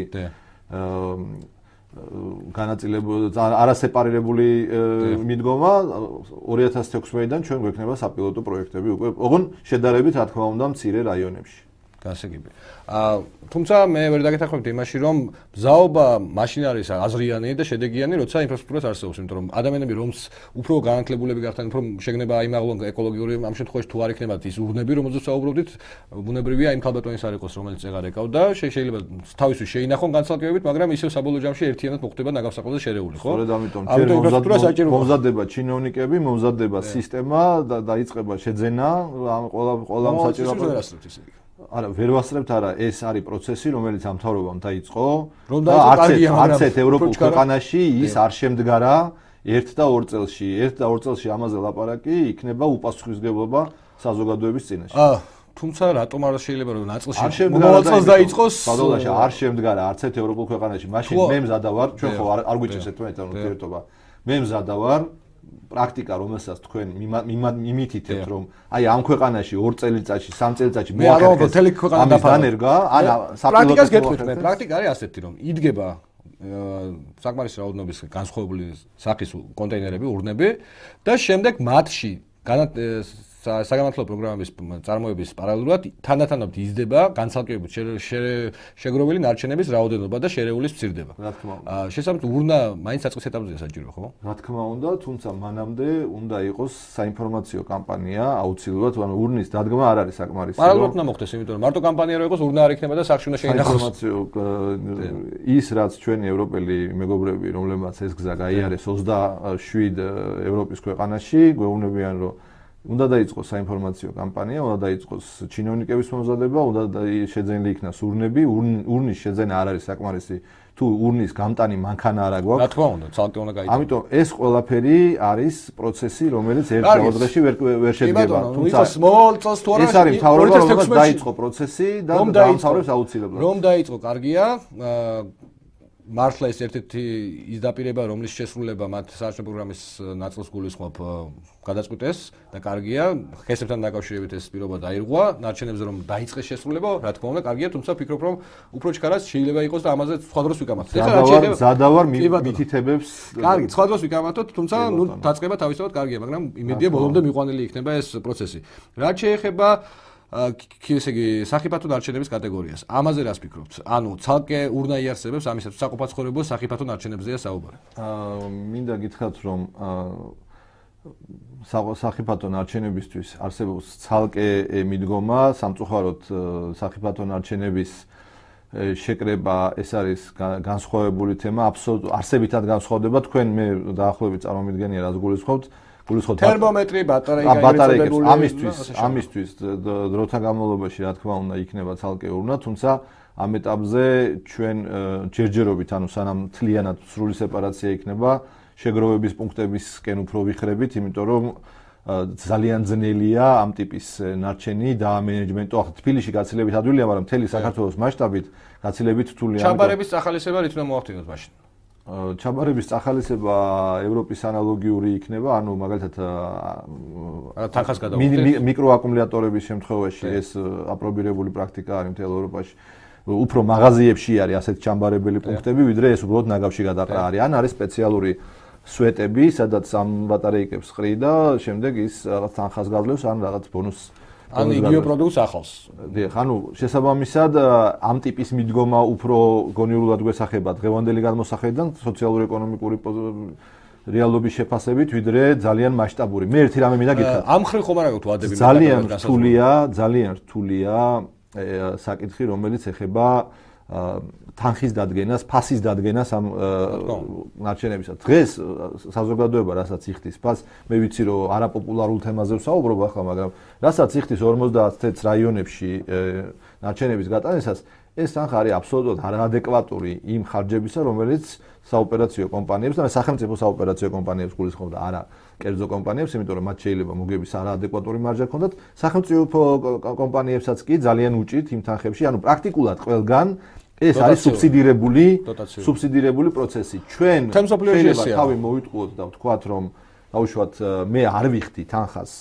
არასეპარირებული მიდგომა 2016-დან ჩვენ გვექნება საპილოტო პროექტები უკვე, ოღონდ შედარებით რა თქმა უნდა მცირე რაიონებში. გასაგები. თუმცა მე ვერ დაგეთანხმებთ იმაში, რომ მზაობა მაშინ არის აზრიანი და შედეგიანი, როცა ინფრასტრუქტურაც არსებობს, იმიტომ რომ ადამიანები რომს უფრო განათლებულები გახდნენ, უფრო შეგნება აიმაღლონ ეკოლოგიური ამ შემთხვევაში თუ არ იქნებათ ის ურნები, რომელზეც საუბრობდით, ბუნებრივია იმ ქალბატონის არ იყოს, რომელიც წეღარ ეკავდა, შეიძლება თავისთვის შეინახონ განცალკევებით, მაგრამ ისევ საბოლოო ჯამში ერთიანად მოხდება ნაგავსაყოზე შერეული, ხო? სწორედ ამიტომ მომზადდება ჩინოვნიკები, მომზადდება სისტემა და დაიწყება შეძენა ყველა საჭირო არა, ვერ ვასწრებთ, არა, ეს არის პროცესი, რომელიც ამ მთავრობამ დაიწყო. და არც ერთ ევროპულ ქვეყანაში ის არ შემდგარა 1 და 2 წელში. 1 და 2 წელში ამაზე ლაპარაკი იქნება უპასუხისმგებლობა საზოგადოების წინაშე. თუმცა რატომ არ შეიძლება რომ ნაწილში მომავალ წელს დაიწყოს? ბადოლაში არ შემდგარა არც ერთ ევროპულ ქვეყანაში. მაშინ მე მზადა ვარ, ჩვენ ხო არ გვიჭირს ერთმანეთთან ურთიერთობა. მე მზადა ვარ პრაქტიკა, რომელსაც თქვენ მიმითითებთ, რომ აი ამ ქვეყანაში 2 წელიწადში, 3 წელიწადში მოახერხეს მთელი ქვეყანა დანერგა, არა პრაქტიკას გეტყვით მე, პრაქტიკა არის ასეთი, რომ იდგება საკმარისი რაოდენობის განსხვავებული სახის კონტეინერები, ურნები და შემდეგ მათში საგანმანათლებლო პროგრამების წარმოების პარალელურად თანდათანობით იზრდება განცალკევებით შეგროვილი ნარჩენების რაოდენობა და შერეულის მცირდება. რა თქმა უნდა. შესაბამისად ურნა მაინც საწყის ეტაპზეა საჭირო, ხო? რა თქმა უნდა, თუმცა მანამდე უნდა იყოს საინფორმაციო კამპანია აუცილებლად, ანუ ურნის დადგმა არ არის საკმარისი. პარალელურად უნდა მოხდეს, იმიტომ რომ მარტო კამპანია რო იყოს ურნა არ იქნება და სახში უნდა შეინახოს. ის რაც ჩვენი ევროპელი მეგობრები, რომლებმაც ეს გზა გაიარეს 27 ევროპის ქვეყანაში, გვეუბნებიან რომ უნდა დაიწყოს საინფორმაციო კამპანია, უნდა დაიწყოს ჩინოვნიკების მომზადება, უნდა შეძენილი იქნას ურნები, ურნის შეძენა არ არის საკმარისი, თუ ურნის გამტანი მანქანა არა გვაქვს. რა თქმა უნდა, ცალკე უნდა გაიწყოს. ამიტომ ეს ყველაფერი არის პროცესი, რომელიც ერთ დღეში ვერ შედგება. თუმცა მოვალ წელს თუ არა ეს არის მთავრობა, რომელიც დაიწყო პროცესი და დაამთავრებს აუცილებლად. რომ დაიწყო, კარგია. მართლა ეს ერთ-ერთი ის დაპირება, რომლის შესრულება მათ საერთო პროგრამის ნაწილს გულისხმობ გადაწყვიტეს და კარგია, ხესებთან დაკავშირებით ეს პირობა დაირღვა, ნარჩენებზე რომ დაიწყეს შესრულება, რა თქმა უნდა, კარგია, თუმცა ვფიქრობ, რომ უფრო ჩქარას შეიძლება იყოს და ამაზე სხვა დროს ვიკამათოთ. ზადავარ მითითებებს. კარგი, სხვა დროს ვიკამათოთ, თუმცა ნუ დაწყება თავისთავად კარგია, მაგრამ იმედია ბოლომდე მიყვანილი იქნება ეს პროცესი. რაც შეეხება ესე იგი, სახიფათო ნარჩენების კატეგორიას. ამაზე რას ფიქრობთ? ანუ ცალკე ურნაიარსებებს ამისაც საყოფაცხოვრებო სახიფათო ნარჩენებზეა საუბარი. მინდა გითხრათ, რომ სახიფათო ნარჩენებისთვის არსებობს ცალკე მიდგომა, სამწუხაროდ სახიფათო ნარჩენების შეკრება ეს არის განსხვავებული თემა, აბსოლუტურად არსებითად განსხვავდება. თქვენ მე დაახლოებით წარმომიდგენია რას გულისხმობთ. თერმომეტრი, ბატარეიკა ამისთვის დროთა განმავლობაში რა თქმა უნდა იქნება ცალკე ურნა, თუმცა ამ ეტაპზე ჩვენ ჯერჯერობით, ანუ სანამ თლიანად სრული სეპარაცია იქნება, შეგროვების პუნქტებისკენ უფრო ვიხრებით, იმიტომ რომ ძალიან ძნელია ამ ტიპის ნარჩენი დაამენეჯმენტო. ახლა თბილისში გაცილებით ადვილია, მაგრამ მთელი საქართველოს მასშტაბით გაცილებით რთულია. ჩაბარების წახალისება რით უნდა მოახდინოთ მაშინ? ჩაბარების წახალისება ევროპის ანალოგიური იქნება, ანუ მაგალითად თანხას გადავუხდით. მიკროაკუმულატორების შემთხვევაში ეს აპრობირებული პრაქტიკა არის მთელ ევროპაში. უფრო მაღაზიებში არის ასეთ ჩამბარებელი პუნქტები, ვიდრე ეს უბრალოდ ნაგავში გადაყრა არის. ან არის სპეციალური სვეტები, სადაც ამ ბატარეიკებს ყრი და შემდეგ ის რაღაც თანხას გაძლევს, ან რაღაც ბონუსს. ან იგივე პროდუქტს ახავს. დიახ, ანუ შესაბამისად ამ ტიპის მიდგომა უფრო გონივრულად გვესახება დღევანდელი გადმოსახედიდან სოციალურ-ეკონომიკური რეალობის შეფასებით, ვიდრე ძალიან მასშტაბური. მე ერთი რამე მინდა გითხრათ. ამ ხრივ ხომ არ აქვს ვადები ძალიან რთულია საკითხი, რომელიც ეხება თანხის დადგენას, ფასის დადგენას ამ ნარჩენებისა. დღეს საზოგადოება რასაც იხდის ფასს, მე ვიცი რომ არაპოპულარულ თემაზე ვსაუბრობ ახლა, მაგრამ რასაც იხდის 50 წელს რაიონებში ნარჩენების გატანისას, ეს თანხა არის აბსოლუტურად არაადეკვატური იმ ხარჯებისა, რომელიც საოპერაციო კომპანიებს და სახელმწიფო საოპერაციო კომპანიებს გულისხმობდა, არა კერძო კომპანიებს, იმიტომ რომ მათ შეიძლება მოგების არაადეკვატური მარჟა ჰქონდათ. სახელმწიფო კომპანიებსაც კი ძალიან უჭირთ იმ თანხებში, ანუ პრაქტიკულად ყველგან ეს არის სუბსიდირებული პროცესი. ჩვენ შეიძლება თავი მოვიტყუოთ და ვთქვათ, რომ დაუშვათ მე არ ვიხდი თანხას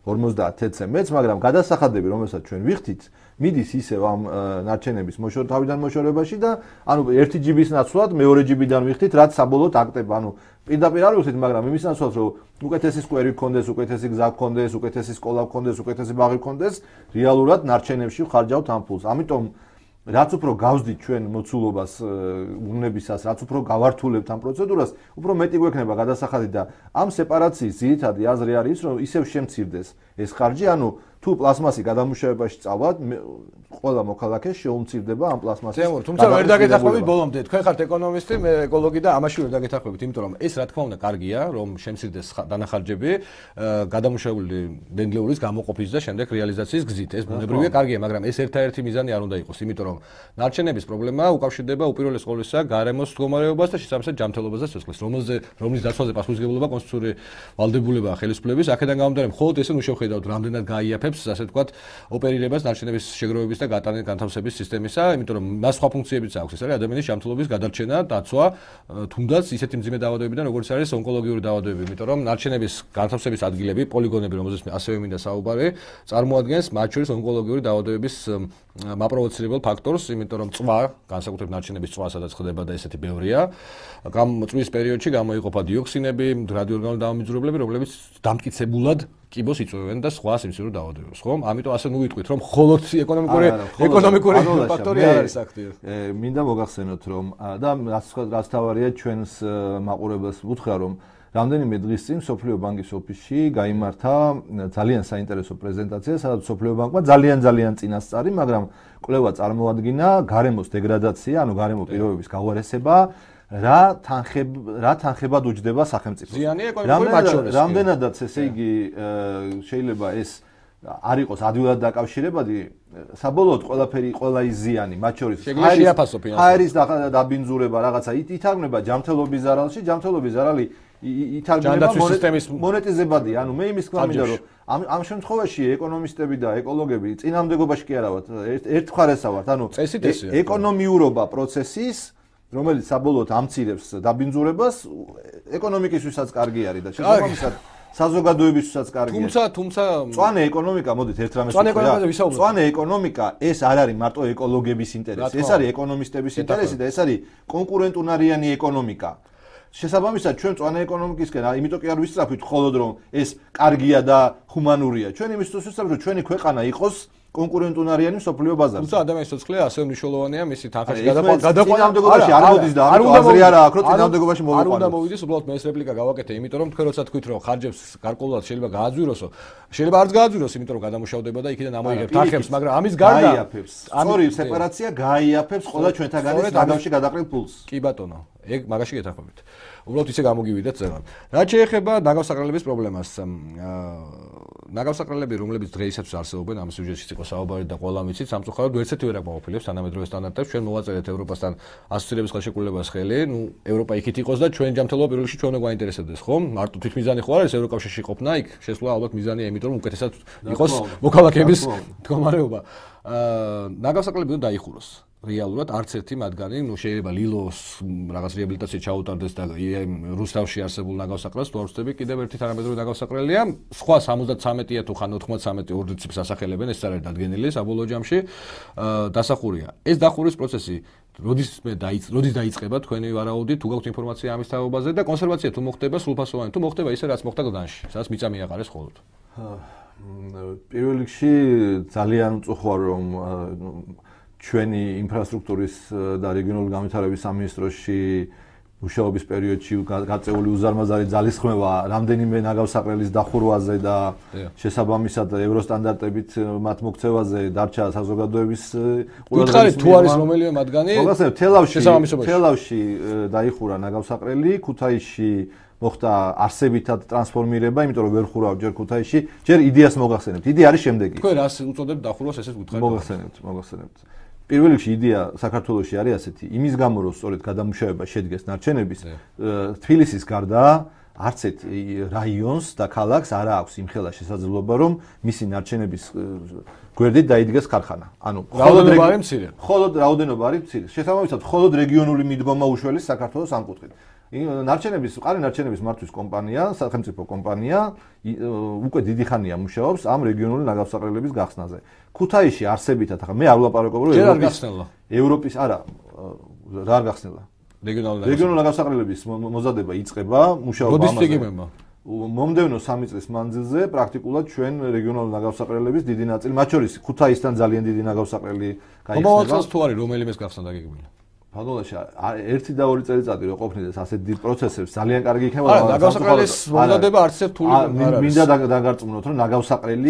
50 დეცემბერს, მაგრამ გადასახადები, რომელსაც ჩვენ ვიხდით, მიდის ისევ ამ ნარჩენების თავიდან მოშორებაში და ანუ 1 ჯიბის ნაცვლად მეორე ჯიბიდან ვიხდით, რაც საბოლოოდ აქტება. ანუ პირდაპირ არ ვიხდით, მაგრამ იმის ნაცვლად, რომ უკეთესი სკვერი გქონდეს, უკეთესი გზა გქონდეს, უკეთესი სკოლა გქონდეს, უკეთესი ბაღი გქონდეს, რეალურად ნარჩენებში ვხარჯავთ ამ ფულს. ამიტომ რაც უფრო გავზდით ჩვენ მოცულობას უნებისას, რაც უფრო გავართულებთ ამ პროცედურას, უფრო მეტი გვექნება გადასახადი და ამ სეპარაციის ძირითადი აზრი არის, რომ ისევ შემცირდეს ეს ხარჯი, ანუ თუ პლასმასი გადამუშავებაში წავალთ, ყველა მოქალაქე შეუმცირდება ამ პლასმასის. თუმცა ვერ დაგეთანხმებით ბოლომდე. თქვენ ხართ ეკონომისტი, მე ეკოლოგი და ამაში ვერ დაგეთანხმებით, იმიტომ რომ ეს რა თქმა უნდა კარგია, რომ შემცირდეს დანახარჯები გადამუშავებული დენდლეულის გამოყოფის და შემდეგ რეალიზაციის გზით. ეს ბუნებრივია, კარგია, მაგრამ ეს ერთადერთი მიზანი არ უნდა იყოს, იმიტომ რომ ნარჩენების პრობლემა უკავშირდება უპირველეს ყოვლისა გარემოს მდგომარეობას და შესაბამისად ჯანმრთელობას და სიცოცხლეს, რომლის დაცვაზე პასუხისმგებლობა კონსტიტუციური ვალდებულებაა ხელისუფლების. აქედან გამომდინარე, მხოლოდ ესე შევხედავთ, რამდენად გაიაფებს, ასე ვთქვათ, ოპერირებას ნარჩენების შეგროვების და განთავსების სისტემისა, იმიტომ რომ მას სხვა ფუნქციებიც აქვს. ეს არის ადამიანის ჯანმრთელობის გადარჩენა, დაცვა, თუნდაც ისეთი მძიმე დაავადებებიდან, როგორც არის ონკოლოგიური დაავადებები, იმიტომ რომ ნარჩენების განთავსების ადგილები, პოლიგონები, რომელზეც ასევე მინდა საუბარი, წარმოადგენს მათ შორის ონკოლოგიური დაავადებების მაპროვოცირებელ ფაქტორს, იმიტომ რომ წვა, განსაკუთრებით ნარჩენების წვა, სადაც ხდება და ესეთი ბევრია, წვის პერიოდში გამოიყოფა დიოქსინები, რადიოორგანული დამამიძვრებლები, რომლებიც დამტკიცებულად კიბოს იწვევენ და სხვა სიმსივნე დაავადებებს, ხო? ამიტომ ასე ნუ ვიტყვით, რომ მხოლოდ ეკონომიკური ფაქტორი არ არის აქტიურ. მინდა მოგახსენოთ, რომ და რაც თავარია ჩვენს მაყურებელს ვუთხრა, რომ რამდენიმე დღის წინ სოფლიო ბანკის ოფისში გაიმართა ძალიან საინტერესო პრეზენტაცია, სადაც სოფლიო ბანკმა ძალიან წინასწარი, მაგრამ კვლევა წარმოადგინა გარემოს დეგრადაცია, ანუ გარემო პირობების გაუარესება, რა თანხებად უჯდება სახელმწიფოს. ზიანი ეკონომიკური მათ შორის. რამდენადაც ესე იგი შეიძლება ეს არ იყოს ადვილად დაკავშირებადი, საბოლოოდ ყველა ის ზიანი, მათ შორის ჰაერის დაბინძურება, რაღაცა ითარგმნება ჯანმრთელობის ზარალში, ჯანმრთელობის ზარალი ითარგმნება მონეტიზებადი, ანუ მე იმის თქმა მინდა, რომ ამ შემთხვევაში ეკონომისტები და ეკოლოგები წინამდებობაში კი არა ვართ, ერთმხარესა ვართ, ანუ ეკონომიურობა პროცესის, რომელიც საბოლოოდ ამცირებს დაბინძურებას, ეკონომიკისთვისაც კარგი არის და შესაბამისად საზოგადოებისთვისაც კარგია. თუმცა მწვანე ეკონომიკა, მოდით ერთ რამეს ვთქვა. მწვანე ეკონომიკა ეს არ არის მარტო ეკოლოგების ინტერესი, ეს არის ეკონომისტების ინტერესი და ეს არის კონკურენტუნარიანი ეკონომიკა. შესაბამისად ჩვენ მწვანე ეკონომიკისკენ, იმიტომ კი არ ვისწრაფვით მხოლოდ რომ ეს კარგია და ჰუმანურია. ჩვენ იმისთვის ვისწრაფვით, რომ ჩვენი ქვეყანა იყოს კონკურენტუნარიანი მსოფლიო ბაზარზე. თუმცა ადამიანის სიცოცხლე ასე მნიშვნელოვანია მისი თანხაში გადაყვანა. არ მოდის და ამიტომ აზრი არ აქვს, რომ წინამდებობაში მოვიყვანოთ. არ უნდა მოვიდეს, უბრალოდ მე ეს რეპლიკა გავაკეთე, იმიტომ რომ თქვენ როცა თქვით რომ ხარჯებს გარკვეულად შეიძლება გააძვიროსო, შეიძლება არც გააძვიროს, იმიტომ რომ გადამუშავდება და იქიდან ამოიღებთ არხებს, მაგრამ ამის გარდა სწორი სეპარაცია გაიაფებს ყველა ჩვენთაგანის ნაგავში გადაყრილ ფულს. კი ბატონო, ეგ მაგაში გეთანხმებით. უბრალოდ ისე გამოგივიდეთ წერან. რაც შეეხება ნაგავსაყრელების პრობლემას, ნაგავსაყრელები, რომლებიც დღეისათვის არსებობენ, ამ სიუჟეტშიც იყო საუბარი და ყველა ვიცით, სამწუხაროდ ვერცერთი ვერ აღმოაყოფილებს თანამედროვე სტანდარტებს. ჩვენ მოვაწერეთ ევროპასთან ასოცირების ხელშეკრულებას ხელი, ნუ ევროპა იქით იყოს და ჩვენ ჯანმრთელობა პირველ რიგში ჩვენ უნდა გვაინტერესებდეს, ხო? მარტო თვითმიზანი ხო არის ევროკავშირში ყოფნა, იქ შესვლა ალბათ მიზანია, იმიტომ რომ უკეთესად იყოს მოქალაქეების მდგომარეობა. ნაგავსაყრელები უნდა დაიხუროს. რეალურად არც ერთი მათგანი, ნუ შეიძლება ლილოს რაღაც რეაბილიტაცია ჩაუტარდეს და რუსთავში არსებულ ნაგავსაყრელს თუ არ ვწდები, კიდევ ერთი თანამედროვე ნაგავსაყრელია. სხვა 73-ია თუ ხან 93 ორ რიცხვს ასახელებენ, ეს არ არის დადგენილი საბოლოო ჯამში. დასახურია. ეს დახურის პროცესი როდის დაიწყება თქვენი ვარაუდით, თუ გაქვთ ინფორმაცია ამის თაობაზე და კონსერვაცია თუ მოხდება სრულფასოვანი, თუ მოხდება ისე რაც მოხდა გლანში, სადაც მიწა მიაყარეს ხოლოდ. პირველ რიგში ძალიან უწუხოა რომ ჩვენი ინფრასტრუქტურის და რეგიონული განვითარების სამინისტროში მუშაობის პერიოდში გაწეული უზარმაზარი ძალისხმევა რამდენიმე ნაგავსაყრელის დახურვაზე და შესაბამისად ევროსტანდარტებით მათ მოქცევაზე დარჩა საზოგადოების ყურადღების თუ არის რომელიმე მათგანი თელავში დაიხურა ნაგავსაყრელი, ქუთაისში მოხდა არსებითად ტრანსფორმირება, იმიტომ რომ ვერ ხურავ ჯერ ქუთაისში, ჯერ იდეას მოგახსენებთ. იდეა არის შემდეგი. თქვენ რას უწოდებთ დახურვას, ესეც გითხარით. მოგახსენებთ. პირველ რიგში იდეა საქართველოში არის ასეთი, იმის გამო რომ სწორედ გადამუშავება შედგეს ნარჩენების, თბილისის გარდა არც ერთ რაიონს და ქალაქს არ აქვს იმხელა შესაძლებლობა რომ მისი ნარჩენების გვერდით დაიდგეს ქარხანა. ანუ რაოდენობა არის მცირე. მხოლოდ რაოდენობა არის მცირე. შესაბამისად, მხოლოდ რეგიონული მიდგომა უშველის საქართველოს ამ კუთხით. ყარი ნარჩენების მართვის კომპანია, სახელმწიფო კომპანია უკვე დიდი ხანია მუშაობს ამ რეგიონული ნაგავსაყრელების გახსნაზე. ქუთაისში არსებითად, ახლა მე არ ვლაპარაკობ რომ ევროპის არა რა არ გახსნილა. რეგიონული ნაგავსაყრელების მოზადება იწყება, მუშაობა ამაზე. მომდევნო 3 წლის მანძილზე პრაქტიკულად ჩვენ რეგიონული ნაგავსაყრელების დიდი ნაწილი, მათ შორის ქუთაისთან ძალიან დიდი ნაგავსაყრელი გაიხსნება. მომავალ თუ არის რომელიმეს გახსნა დაგეგმილი. ფადოლაში 1 და 2 წელიწადი რო ყოფნიდეს ასეთ დიდ პროცესებს ძალიან კარგი იქნება რა ნაგავსაყრელის მომზადება არც ერთ თული არ არის. მინდა დაგარწმუნოთ რომ ნაგავსაყრელი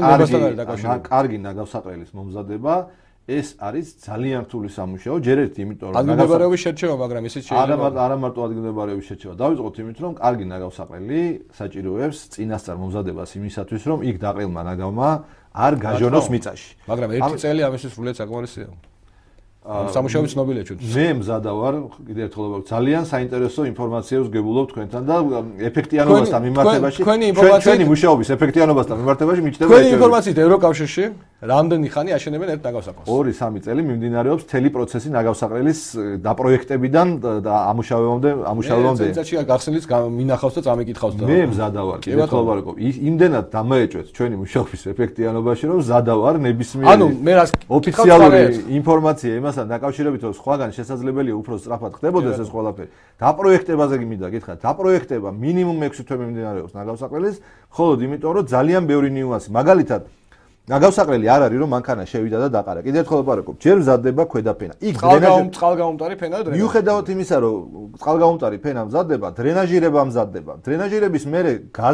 კარგი ნაგავსაყრელის მომზადება ეს არის ძალიან რთული სამუშაო, ჯერ ერთი იმიტომ რომ ადგილმდებარეობის შერჩევა, მაგრამ ისიც შეიძლება არა მარტო ადგილმდებარეობის შერჩევა. დავიწყოთ იმით რომ კარგი ნაგავსაყრელი საჭიროებს წინასწარ მომზადებას იმისათვის რომ იქ დაყრილმა ნაგავმა არ გაჟონოს მიწაში. მაგრამ ერთი წელი ამისთვის სრულიად საკმარისია. სამუშაოები ცნობილია ჩვენ. მე მზადა ვარ, კიდევ ერთხელ ვარ, ძალიან საინტერესო ინფორმაციას გებულობ თქვენთან და ეფექტიანობასთან მიმართებაში, ჩვენი მუშაობის ეფექტიანობასთან მიმართებაში მიჩნდება. თქვენი ინფორმაციით ევროკავშირში რამდენი ხანი აშენებენ ერთ ნაგავსაყრელს? 2-3 წელი მიმდინარეობს მთელი პროცესი ნაგავსაყრელის დაპროექტებიდან და ამუშავებამდე. წელიწადში გახსნილიც მინახავს და წამიკითხავს და მე მზადა ვარ, კიდევ ერთხელ ვარ, იმდენად დამაეჭვეთ ჩვენი მუშაობის ეფექტიანობაში, რომ მზადა ვარ ნებისმიერი. ანუ მე რას ოფიციალური ინფორმაცია იმასთან დაკავშირებით, რომ სხვაგან შესაძლებელია უფრო სწრაფად ხდებოდეს ეს ყველაფერი. დაპროექტებაზე მინდა გითხრათ, დაპროექტება მინიმუმ 6 თვე მიმდინარეობს ნაგავსაყრელის, მხოლოდ იმიტომ, რომ ძალიან ბევრი ნიუანსი, მაგალითად ნაგავსაყრელი არ არის რომ მანქანა შევიდა და დაყარა. კიდევ ერთხელ ვაპარაკობ, ჯერ მზადდება ქვედაფენა. იქ წყალგაუმტარი ფენა და დრენაჟი. მიუხედავად იმისა, რომ წყალგაუმტარი ფენა მზადდება, დრენაჟირება მზადდება. დრენაჟირების მერე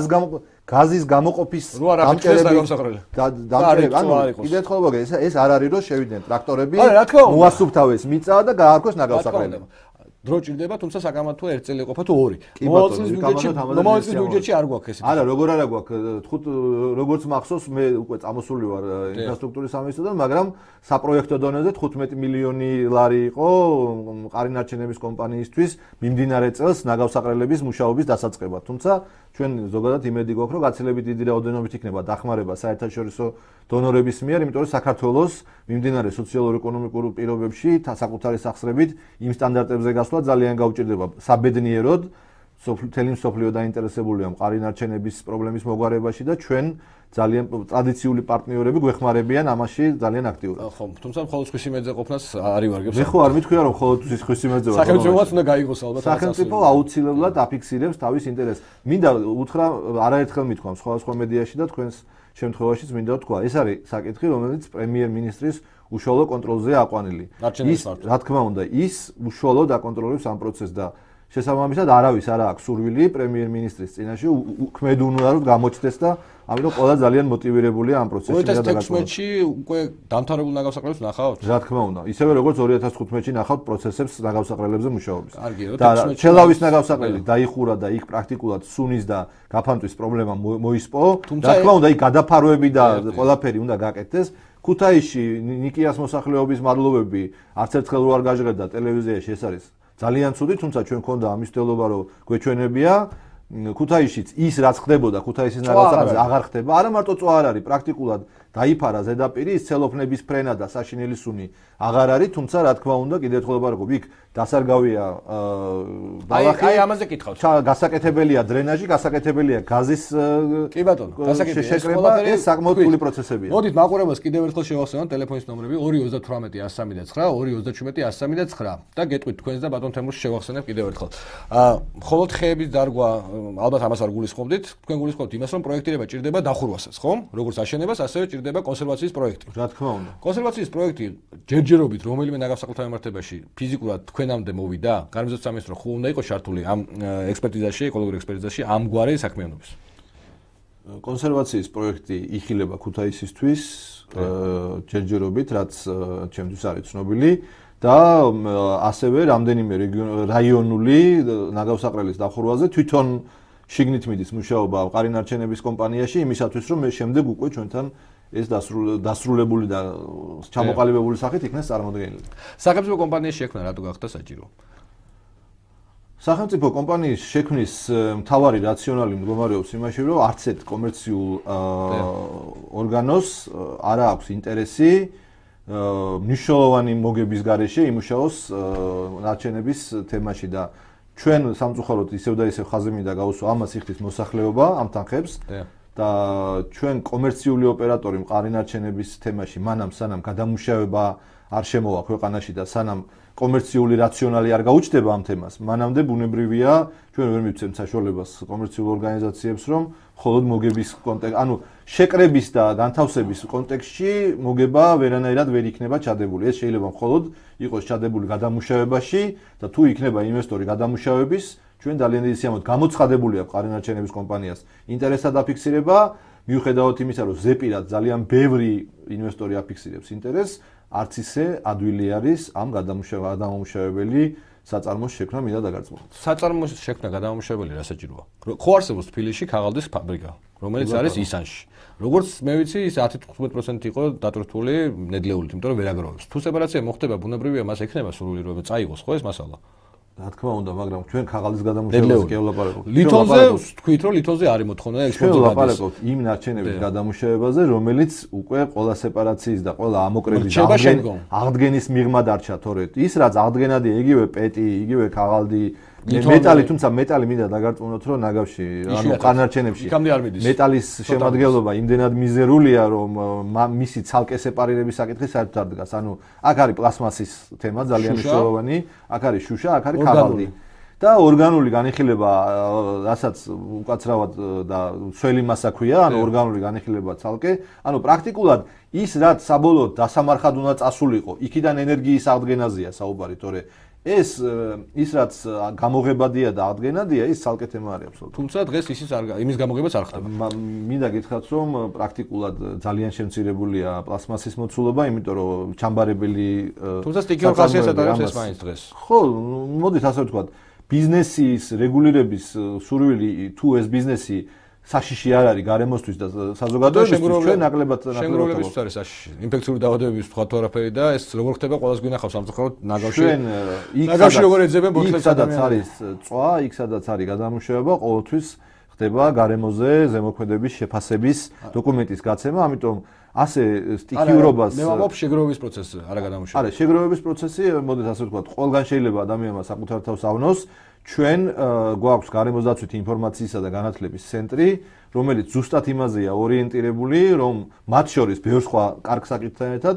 გაზის გამოყოფის დამჭერები. ანუ კიდევ ერთხელ ვაგე, ეს არ არის რომ შევიდნენ ტრაქტორები, მოასუფთავეს მიწა და გაარქვეს ნაგავსაყრელი. დრო ჭირდება, თუმცა საკამათოა 1 წელი ყოფა თუ 2. მომავალ წლის ბიუჯეტში არ გვაქვს ეს. არა, როგორ არა გვაქვს, როგორც მახსოვს, მე უკვე წამოსული ვარ ინფრასტრუქტურის სამინისტროდან, მაგრამ საპროექტო დონეზე 15 მილიონი ლარი იყო ყარი ნარჩენების კომპანიისთვის მიმდინარე წელს ნაგავსაყრელების მუშაობის დასაწყებად. თუმცა ჩვენ ზოგადად იმედი გვაქვს, რომ გაცილებით დიდი რაოდენობით იქნება დახმარება საერთაშორისო დონორების მიერ, იმიტომ რომ საქართველოს მიმდინარე სოციალურ-ეკონომიკურ პირობებში საკუთარი სახსრებით იმ სტანდარტებზე გასვლა ძალიან გაუჭირდება. საბედნიეროდ მთელი მსოფლიო დაინტერესებულია მყარი ნარჩენების პრობლემის მოგვარებაში და ჩვენ ძალიან ტრადიციული პარტნიორები გვეხმარებიან ამაში ძალიან აქტიურად. ხო, თუმცა მხოლოდ სხვისი მეძე ყოფნას არ ივარგებს. მე ხო არ მithქვია რომ მხოლოდ სხვისი მეძე ვარ. სახელმწიფოც უნდა გაიგოს ალბათ. სახელმწიფო აუცილებლად აფიქსირებს თავის ინტერესს. მინდა უთხრა არაერთხელ მithქვამ სხვადასხვა მედიაში და თქვენს შემთხვევაშიც მინდა ვთქვა, ეს არის საკითხი, რომელიც პრემიერ-მინისტრის უშუალო კონტროლზეა აყვანილი. რა თქმა უნდა, ის უშუალოდ აკონტროლებს ამ პროცესს და შესაბამისად არავის არ აქვს სურვილი პრემიერ-მინისტრის წინაშე ქმედუნაროდ გამოჩნდეს და ამიტომ ყველა ძალიან მოტივირებულია ამ პროცესში. 2016-ში უკვე დამთავრებულ ნაგავსაყრელებს ნახავთ? რა თქმა უნდა, ისევე როგორც 2015-ში ნახავთ პროცესებს ნაგავსაყრელებზე მუშაობის. და ჩელავის ნაგავსაყრელი დაიხურა და იქ პრაქტიკულად სუნის და გაფანტვის პრობლემა მოისპო. რა თქმა უნდა, იქ გადაფარვები და ყველაფერი უნდა გაკეთდეს. ქუთაისში ნიკიას მოსახლეობის მადლობები არც ერთხელ არ გაჟღერდა ტელევიზიაში, ეს არის ძალიან ცუდი, თუმცა ჩვენ გქონდა ამის მცდელობა, რომ გვეჩვენებია. ქუთაისშიც ის რაც ხდებოდა ქუთაისის ნაგავსაყრელზე აღარ ხდება. არა მარტო წვა არ არის, პრაქტიკულად დაიფარა ზედაპირი, ის ცელოფნების ფრენა და საშინელი სუნი აღარ არის, თუმცა რა თქმა უნდა, კიდევ ერთხელ ვარაუგებ, იქ დასარგავია ბალახი. აი ამაზე კითხავთ. გასაკეთებელია დრენაჟი, გასაკეთებელია გაზის კი ბატონო, გასაკეთებელია. ეს საკმაოდ რთული პროცესებია. მოდით მაყურებელს კიდევ ერთხელ შევახსენოთ ტელეფონის ნომრები 238-139 და გეტყვით თქვენს და ბატონ თემურს შევახსენებ კიდევ ერთხელ. მხოლოდ ხეების დარგვა, ალბათ ამას არ გულისხმობდით, თქვენ გულისხმობთ იმას, რომ პროექტირება ჭირდება დახურვასაც, ხო? როგორც აშენებას, ასევე ჭირდება კონსერვაციის პროექტი. რა თქმა უნდა. კონსერვაციის პროექტი ჯერჯერობით რომელიმე ნაგავსაყრელთა მემართებაში ფიზიკურად თქვენამდე მოვიდა? გარემოსდაცვის სამინისტრო ხო უნდა იყოს ჩართული ამ ექსპერტიზაში, ეკოლოგიურ ექსპერტიზაში ამგვარი საქმიანობის? კონსერვაციის პროექტი იხილება ქუთაისისთვის ჯერჯერობით, რაც ჩემთვის არის ცნობილი და ასევე რამდენიმე რაიონული ნაგავსაყრელის დახურვაზე თვითონ შიგნით მიდის მუშაობა ყარინარჩენების კომპანიაში იმისათვის, რომ შემდეგ უკვე ჩვენთან ეს დასრულებული და ჩამოყალიბებული სახით იქნას წარმოდგენილი. სახელმწიფო კომპანიის შექმნა რატო გახდა საჭირო? სახელმწიფო კომპანიის შექმნის მთავარი რაციონალი მდგომარეობს იმაში, რომ არც ერთ კომერციულ ორგანოს არ აქვს ინტერესი მნიშვნელოვანი მოგების გარეშე იმუშაოს ნარჩენების თემაში და ჩვენ სამწუხაროდ ისევ და ისევ ხაზი მინდა გავუსვა ამას იხდის მოსახლეობა ამ თანხებს და ჩვენ კომერციული ოპერატორი მყარინარჩენების თემაში მანამ სანამ გადამუშავება არ შემოვა ქვეყანაში და სანამ კომერციული რაციონალი არ გაუჩნდება ამ თემას, მანამდე ბუნებრივია ჩვენ ვერ მივცემთ საშუალებას კომერციულ ორგანიზაციებს, რომ მხოლოდ მოგების კონტექსტ, ანუ შეკრების და განთავსების კონტექსტში მოგება ვერანაირად ვერ იქნება ჩადებული. ეს შეიძლება მხოლოდ იყოს ჩადებული გადამუშავებაში და თუ იქნება ინვესტორი გადამუშავების, ჩვენ ძალიან დიდი სიამოვნებით გამოცხადებული აქვს ყარინარჩენების კომპანიას ინტერესად აფიქსირება, მიუხედავად იმისა, რომ ზეპირად ძალიან ბევრი ინვესტორი აფიქსირებს ინტერესს, არც ისე ადვილი არის ამ გადამამუშავებელი საწარმოს შექმნა მინდა დაგარწმუნოთ. საწარმოს შექმნა გადამამუშავებელი რა საჭიროა? ხო არსებობს თბილისში ქაღალდის ფაბრიკა, რომელიც არის ისანში. როგორც მე ვიცი, ის 10-15% იყო დატვირთული ნედლეულით, იმიტომ რომ ვერ აგროვებს. თუ სეპარაცია მოხდება, ბუნებრივია მას ექნება სურვილი, რომ წაიღოს ხო ეს მასალა? რა თქმა უნდა, მაგრამ ჩვენ ქაღალდის გადამუშავებაზე კი ვლაპარაკობთ. ლითონზე თქვით, რომ ლითონზე არის მოთხოვნა ექსპორტზე. ჩვენ ვლაპარაკობთ იმ ნარჩენების გადამუშავებაზე, რომელიც უკვე ყველა სეპარაციის და ყველა ამოკრების აღდგენის მიღმა დარჩა, თორე ის რაც აღდგენადია, იგივე პეტი, იგივე ქაღალდი, მეტალი, თუმცა მეტალი მინდა დაგარწმუნოთ, რომ ნაგავში, ანუ ყარინარჩენებში მეტალის შემადგენლობა იმდენად მიზერულია, რომ მისი ცალკე სეპარირების საკითხი საერთოდ არ დგას. ანუ აქ არის პლასმასის თემა ძალიან მნიშვნელოვანი, აქ არის შუშა, აქ არის ქაღალდი. და ორგანული განიხილება, რასაც უკაცრავად და სველი მასა ქვია, ანუ ორგანული განიხილება ცალკე, ანუ პრაქტიკულად ის რაც საბოლოოდ დასამარხად უნდა წასულიყო, იქიდან ენერგიის აღდგენაზეა საუბარი, თორე ეს ის რაც გამოღებადია და აღდგენადია, ის ცალკე თემა არის აბსოლუტურად. თუმცა დღეს იმის გამოღებაც არ ხდება. მინდა გითხრათ, რომ პრაქტიკულად ძალიან შემცირებულია პლასმასის მოცულობა, იმიტომ რომ ჩამბარებელი თუმცა სტიქიურ ხასიათს ატარებს ეს მაინც დღეს. ხო, მოდით ასე ვთქვათ, ბიზნესის რეგულირების სურვილი თუ ეს ბიზნესი საშიში არ არის გარემოსთვის და საზოგადოებისთვის ჩვენ ნაკლებად შეგროვებისთვის არის საშიში. ინფექციური დაავადებების თქვა თუ არაფერი და ეს როგორ ხდება ყველას გვინახავს სამწუხაროდ ნაგავში. ნაგავში როგორ ეძებენ ბოთლებს სადაც არის წვა, იქ სადაც არის გადამუშავება, ყოველთვის ხდება გარემოზე ზემოქმედების შეფასების დოკუმენტის გაცემა, ამიტომ ასე სტიქიურობას მე ვამბობ შეგროვების პროცესი, არა გადამუშავება. არა, შეგროვების პროცესი, მოდით ასე ვთქვათ, ყველგან შეიძლება ადამიანმა საკუთარ თავს ავნოს. ჩვენ გვაქვს გარემოსდაცვითი ინფორმაციისა და განათლების ცენტრი, რომელიც ზუსტად იმაზეა ორიენტირებული, რომ მათ შორის ბევრ სხვა კარგ საკითხთან ერთად,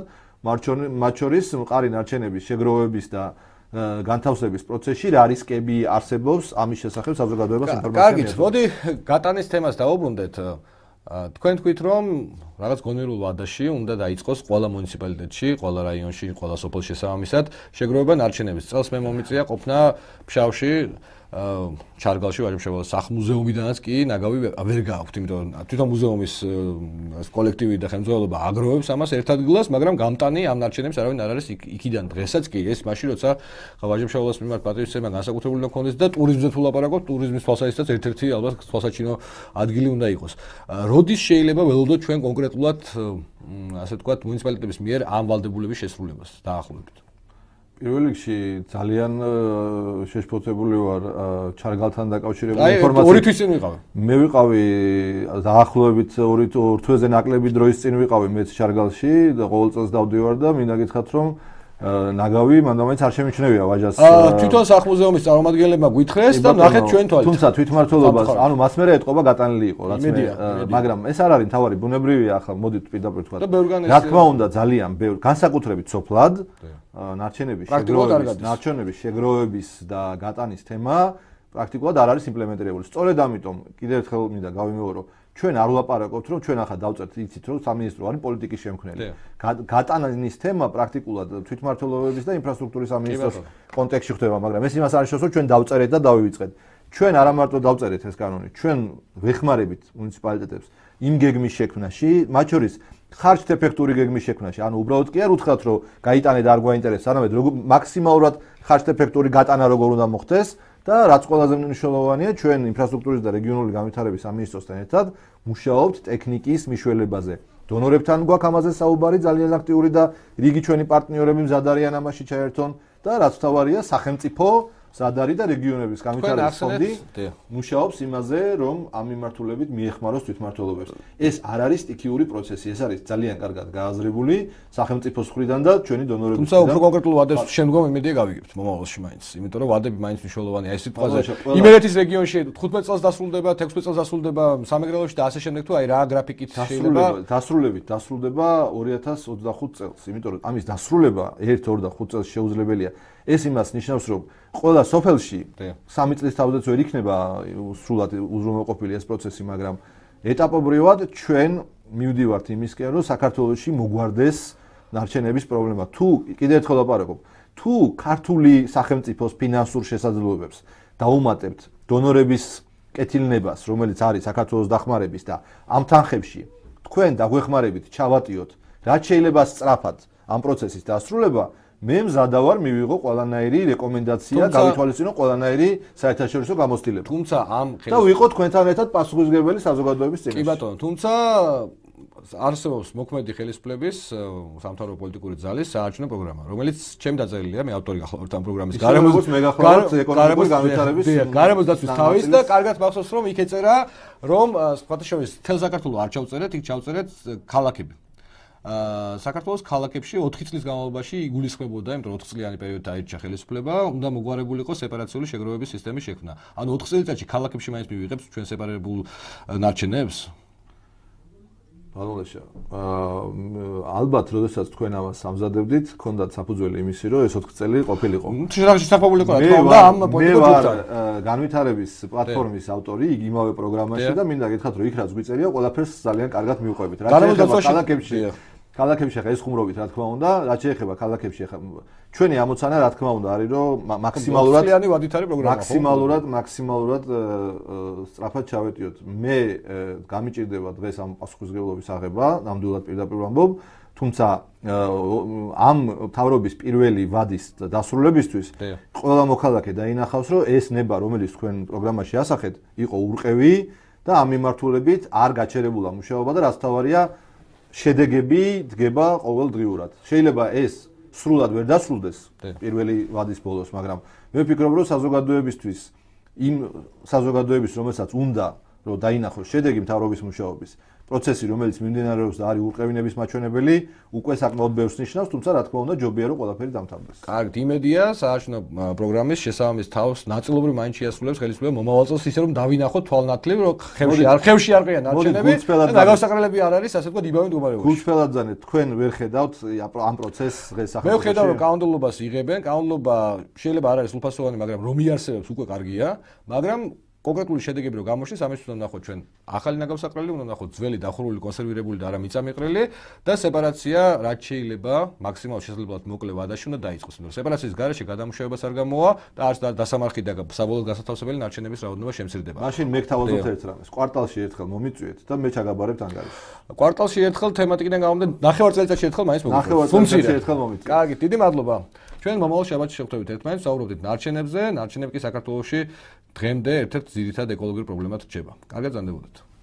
მათ შორის მყარი ნარჩენების შეგროვების და განთავსების პროცესში რა რისკები არსებობს, ამის შესახებ საზოგადოებას ინფორმაცია მიეღება. კარგით, მოდი გატანის თემას დავუბრუნდეთ. თქვენ თქვით რომ რაღაც გონიერულ ვადაში უნდა დაიწყოს ყველა მუნიციპალიტეტში, ყველა რაიონში, ყველა სოფელში შესაბამისად შეგროვება ნარჩენების. წელს მე მომიწია ყოფნა ფშავში ჩარგალში ვაჟებშევა სახმუზეუმიდანაც კი ნაგავი ვერ გააქვთ, იმიტომ თვითონ მუზეუმის კოლექტივი და ხელმძღვანელობა აგროვებს ამას ერთ ადგილას, მაგრამ გამტანი ამ ნარჩენებს არავინ არ არის იქიდან დღესაც კი ეს მაშინ როცა ვაჟებშევას მიმართ პატრიოტიზმი განსაკუთრებული უნდა ქონდეს და ტურიზმზე თუ ლაპარაკობთ, ტურიზმის თვალსაზრისითაც ერთ-ერთი ალბათ თვალსაჩინო ადგილი უნდა იყოს. როდის შეიძლება ველოდოთ ჩვენ კონკრეტულად ასე ვთქვათ მუნიციპალიტეტების მიერ ამ ვალდებულების შესრულებას დაახლოებით? პირველ რიგში ძალიან შეშფოთებული ვარ ჩარგალთან დაკავშირებული ინფორმაციით. ორი თვის წინ ვიყავი. მე ვიყავი დაახლოებით 2 თვეზე ნაკლები დროის წინ ვიყავი მეც ჩარგალში და ყოველ წელს დავდივარ და მინდა გითხრათ რომ ნაგავი მანდამაინც არ შემიჩნევია ვაჟას. თვითონ სახმუზეუმის წარმომადგენლებმა გვითხრეს და ნახეთ ჩვენ თვალით. თუმცა თვითმმართველობას, ანუ მას მერე ეთყობა გატანილი იყო, რაც მე, მაგრამ ეს არ არის თავარი ბუნებრივია ახლა მოდით პირდაპირ თქვა. რა თქმა უნდა ძალიან ბევრი განსაკუთრებით სოფლად ნარჩენების შეგროვების და გატანის თემა პრაქტიკულად არ არის იმპლემენტირებული. სწორედ ამიტომ კიდევ ერთხელ მინდა გავიმეორო ჩვენ არ ვლაპარაკობთ რომ ჩვენ ახლა დავწერთ იცით რომ სამინისტრო არის პოლიტიკის შემქმნელი. გატანის თემა პრაქტიკულად თვითმმართველობების და ინფრასტრუქტურის სამინისტროს კონტექსტში ხდება, მაგრამ ეს იმას არ ნიშნავს რომ ჩვენ დავწერეთ და დავივიწყეთ. ჩვენ არა მარტო დავწერეთ ეს კანონი, ჩვენ ვეხმარებით მუნიციპალიტეტებს იმ გეგმის შექმნაში, მათ შორის ხარჯ-ეფექტური გეგმის შექმნაში. ანუ უბრალოდ კი არ უთხრათ რომ გაიტანე და არ გვაინტერესებს, არამედ მაქსიმალურად ხარჯ-ეფექტური გატანა როგორ უნდა მოხდეს და რაც ყველაზე მნიშვნელოვანია, ჩვენ ინფრასტრუქტურის და რეგიონული განვითარების სამინისტროსთან ერთად მუშაობთ ტექნიკის მიშველებაზე. დონორებთან გვაქვს ამაზე საუბარი, ძალიან აქტიური და რიგი ჩვენი პარტნიორები მზად არიან ამაში ჩაერთონ და რაც თავარია სახელმწიფო სადარი და რეგიონების განვითარების ფონდი მუშაობს იმაზე, რომ ამ მიმართულებით მიეხმაროს თვითმმართველობებს. ეს არ არის სტიქიური პროცესი, ეს არის ძალიან კარგად გააზრებული სახელმწიფოს მხრიდან და ჩვენი დონორების მხრიდან. თუმცა უფრო კონკრეტულ ვადებს შემდგომ იმედია გავიგებთ მომავალში მაინც, იმიტომ რომ ვადები მაინც მნიშვნელოვანია. ეს სიტყვაზე იმერეთის რეგიონში 15 წელს დასრულდება, 16 წელს დასრულდება, სამეგრელოში და ასე შემდეგ თუ აი რა გრაფიკით შეიძლება დასრულდება 2025 წელს, იმიტომ რომ ამის დასრულება 1-2 და 5 წელს შეუძლებელია. ეს იმას ნიშნავს, რომ ყველა სოფელში 3 წლის თავზეც ვერ იქნება სრულად უზრუნველყოფილი ეს პროცესი, მაგრამ ეტაპობრივად ჩვენ მივდივართ იმისკენ, რომ საქართველოში მოგვარდეს ნარჩენების პრობლემა. თუ კიდევ ერთხელ ვაპარაკობ, თუ ქართული სახელმწიფოს ფინანსურ შესაძლებლობებს დაუმატებთ დონორების კეთილნებას, რომელიც არის საქართველოს დახმარების და ამ თანხებში თქვენ დაგვეხმარებით ჩავატიოთ, რაც შეიძლება სწრაფად ამ პროცესის დასრულება, მე მზადა ვარ მივიღო ყველანაირი რეკომენდაცია, გავითვალისწინო ყველანაირი საერთაშორისო გამოცდილება. თუმცა ამ და ვიყო თქვენთან ერთად პასუხისმგებელი საზოგადოების წინაშე. კი ბატონო, თუმცა არსებობს მოქმედი ხელისუფლების სამთავრობო პოლიტიკური ძალის საარჩევნო პროგრამა, რომელიც ჩემ დაწერილია, მე ავტორი გახლავართ ამ პროგრამის. გარემოს განვითარების გარემოს დაცვის თავის და კარგად მახსოვს რომ იქ ეწერა რომ სხვათაშორის თელ საქართველოს არ ჩავწერეთ, იქ ჩავწერეთ ქალაქები. საქართველოს ქალაქებში 4 წლის განმავლობაში იგულისხმებოდა, იმიტომ რომ 4 წლიანი პერიოდით დაირჩა ხელისუფლება, უნდა მოგვარებულიყო სეპარაციული შეგროვების სისტემის შექმნა. ანუ 4 წელიწადში ქალაქებში მაინც მივიღებს ჩვენ სეპარებულ ნარჩენებს? ბალოლეშა, ალბათ, როდესაც თქვენ ამას ამზადებდით, გქონდათ საფუძველი იმისი, რომ ეს 4 წელი ყოფილიყო. შესაძლებლობა რა თქმა უნდა ამ პოლიტიკურ ჯგუფთან. განვითარების პლატფორმის ავტორი იქ იმავე პროგრამაში და მინდა გითხრათ, რომ იქ რაც გვიწერია, ყველაფერს ძალიან კარგად მივყვებით. რაც შეეხება ქალაქებში ხა ეს ხუმრობით, რა თქმა უნდა, რაც შეეხება ქალაქებში ხა ჩვენი ამოცანა რა თქმა უნდა არის, რომ მაქსიმალურად სწრაფად ჩავეტიოთ. მე გამიჭირდება დღეს ამ პასუხისმგებლობის აღება, ნამდვილად პირდაპირ ვამბობ, თუმცა ამ თავრობის პირველი ვადის დასრულებისთვის ყველა მოქალაქე დაინახავს, რომ ეს ნება, რომელიც თქვენ პროგრამაში ასახეთ, იყო ურყევი და ამ მიმართულებით არ გაჩერებულა მუშაობა და რაც თავარია შედეგები დგება ყოველდღიურად. შეიძლება ეს სრულად ვერ დასრულდეს პირველი ვადის ბოლოს, მაგრამ მე ვფიქრობ, რომ საზოგადოებისთვის იმ საზოგადოების, რომელსაც უნდა რომ დაინახოს შედეგი მთავრობის მუშაობის, პროცესი, რომელიც მიმდინარეობს და არის ურყევინების მაჩვენებელი, უკვე საკმაოდ ბევრს ნიშნავს, თუმცა რა თქმა უნდა, ჯობია რომ ყველაფერი დამთავრდეს. კარგად, იმედია საარჩევნო პროგრამის შესაბამის თავს ნაწილობრივ მაინც შეასრულებს ხელისუფლება მომავალ წელს ისე რომ დავინახოთ თვალნათლივ, რომ ხევში არ ყრიან არჩევნები და ნაგავსაყრელები არ არის, ასე ვთქვათ, იბავენ მდგომარეობაში. გულწრფელადზანე თქვენ ვერ ხედავთ ამ პროცესს დღეს ახლა. მე ვხედავ, რომ კანონმდებლობას იღებენ, კანონმდებლობა შეიძლება არ არის სრულფასოვანი, მაგრამ რომ იარსებებს უკვე კარგია, მაგრამ კონკრეტული შედეგები რო გამოჩნდეს, ამის უნდა ნახოთ ჩვენ ახალი ნაგავსაყრელი, უნდა ნახოთ ძველი დახურული კონსერვირებული და არა მიწამიყრელი და სეპარაცია რაც შეიძლება მაქსიმალურად შესაძლებლად მოკლე ვადაში უნდა დაიწყოს. იმიტომ რომ სეპარაციის გარეშე გადამუშავებას არ გამოვა და არც დასამარხი და საბოლოოდ გასათავსებელი ნარჩენების რაოდენობა შემცირდება. მაშინ მე გთავაზობთ ერთ რამეს. კვარტალში ერთხელ მომიწვიეთ და მე ჩაგაბარებთ ანგარიშს. კვარტალში ერთხელ თემატიკიდან გამომდინარე, ნახევარ წელიწადში ერთხელ მაინც მოგიწვიეთ. ფუნქცია ერთხელ მომიწვიეთ. კარგი, დიდი მადლობა. ჩვენ მომავალ შაბათში შევხვდებით ერთმანეთს, ვსაუბრობთ ნარჩენებზე. ნარჩენები კი საქართველოში დღემდე ერთ-ერთ ძირითად ეკოლოგიურ პრობლემად რჩება. კარგად ზანდებოდეთ.